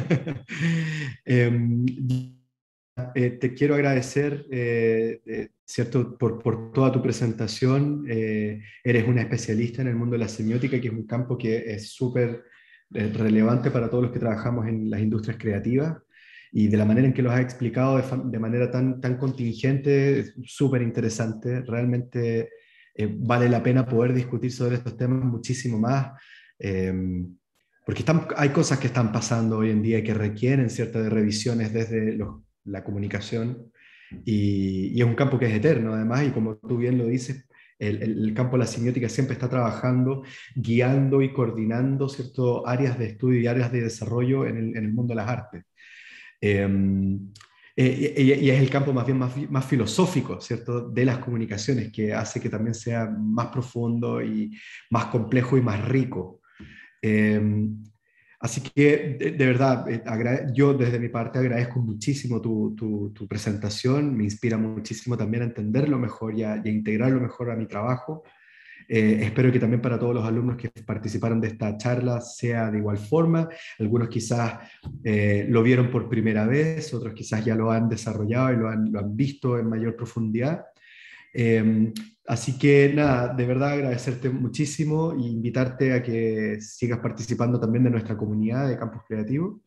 eh, eh, te quiero agradecer, eh, eh, ¿cierto? Por, por toda tu presentación. Eh, eres una especialista en el mundo de la semiótica, que es un campo que es súper eh, relevante para todos los que trabajamos en las industrias creativas. Y de la manera en que lo has explicado de, de manera tan, tan contingente, es súper interesante. Realmente... Eh, vale la pena poder discutir sobre estos temas muchísimo más, eh, porque están, hay cosas que están pasando hoy en día que requieren ciertas revisiones desde los, la comunicación, y, y es un campo que es eterno además, y como tú bien lo dices, el, el, el campo de la semiótica siempre está trabajando, guiando y coordinando ciertas áreas de estudio y áreas de desarrollo en el, en el mundo de las artes. Eh, Eh, y, y es el campo más bien más, más filosófico, ¿cierto?, de las comunicaciones, que hace que también sea más profundo y más complejo y más rico. Eh, así que, de, de verdad, eh, yo desde mi parte agradezco muchísimo tu, tu, tu, presentación, me inspira muchísimo también a entenderlo mejor y a, y a integrarlo mejor a mi trabajo. Eh, espero que también para todos los alumnos que participaron de esta charla sea de igual forma. Algunos quizás eh, lo vieron por primera vez, otros quizás ya lo han desarrollado y lo han, lo han visto en mayor profundidad. Eh, así que nada, de verdad agradecerte muchísimo e invitarte a que sigas participando también de nuestra comunidad de Campus Creativo.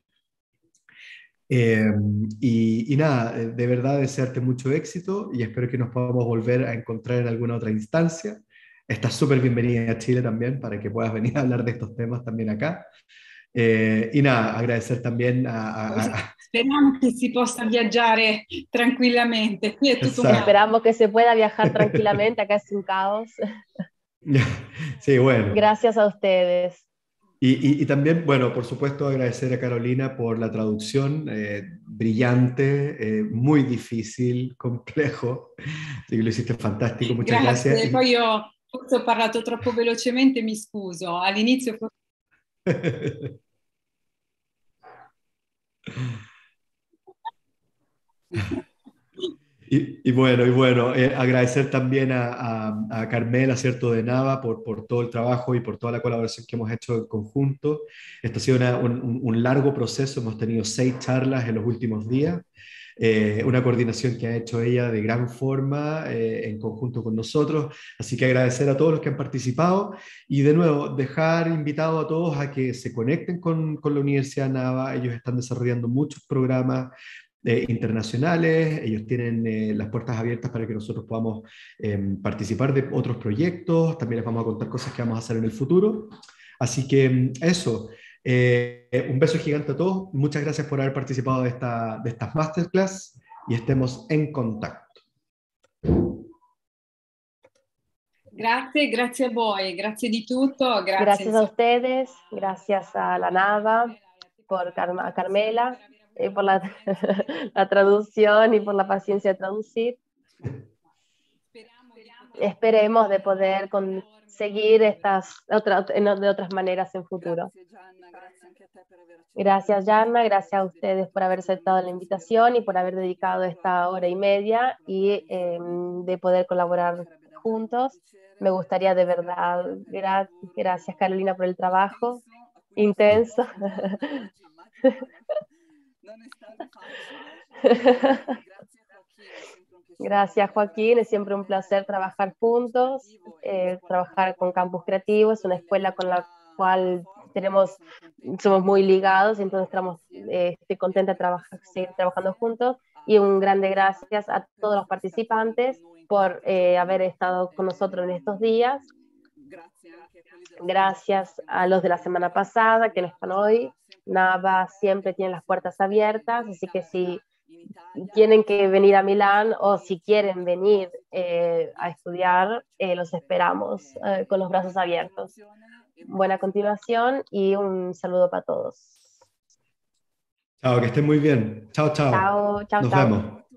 Eh, y, y nada, de verdad desearte mucho éxito y espero que nos podamos volver a encontrar en alguna otra instancia. Estás súper bienvenida a Chile también para que puedas venir a hablar de estos temas también acá. Eh, y nada, agradecer también a... a, a... Speriamo che si possa viaggiare tranquillamente. Qui è tutto un... Esperamos que se pueda viajar tranquilamente, acá es un caos. Sí, bueno. Gracias a ustedes. Y, y, y también, bueno, por supuesto, agradecer a Carolina por la traducción, eh, brillante, eh, muy difícil, complejo. Así que lo hiciste fantástico, muchas grazie. gracias. Poi io forse ho parlato troppo velocemente, mi scuso. All'inizio forse... Y, y bueno, y bueno eh, agradecer también a, a, a Carmela, ¿cierto?, de Nava por, por todo el trabajo y por toda la colaboración que hemos hecho en conjunto. Esto ha sido una, un, un largo proceso, hemos tenido seis charlas en los últimos días, eh, una coordinación que ha hecho ella de gran forma eh, en conjunto con nosotros, así que agradecer a todos los que han participado y de nuevo dejar invitado a todos a que se conecten con, con la Universidad Nava. Ellos están desarrollando muchos programas Eh, internacionales, ellos tienen eh, las puertas abiertas para que nosotros podamos eh, participar de otros proyectos, también les vamos a contar cosas que vamos a hacer en el futuro. Así que eso, eh, un beso gigante a todos, muchas gracias por haber participado de, esta, de estas masterclass y estemos en contacto. Grazie, grazie a voi, grazie di tutto. Grazie, gracias a ustedes, gracias a la Nava, por Car a Carmela, eh, por la, la traducción y por la paciencia de traducir. Esperemos de poder conseguir estas otra, de otras maneras en futuro. Gracias, Gianna, gracias a ustedes por haber aceptado la invitación y por haber dedicado esta hora y media y eh, de poder colaborar juntos. Me gustaría de verdad, gra gracias Carolina por el trabajo intenso. Gracias, Joaquín. Es siempre un placer trabajar juntos, eh, trabajar con Campus Creativo. Es una escuela con la cual tenemos, somos muy ligados y entonces estamos, eh, estoy contenta de trabajar, seguir trabajando juntos. Y un grande gracias a todos los participantes por eh, haber estado con nosotros en estos días. Gracias a los de la semana pasada que no están hoy. Nava siempre tiene las puertas abiertas, así que si tienen que venir a Milán o si quieren venir eh, a estudiar, eh, los esperamos eh, con los brazos abiertos. Buena continuación y un saludo para todos. Chao, que estén muy bien. Chao, chao. Chao, chao, Nos chao. vemos.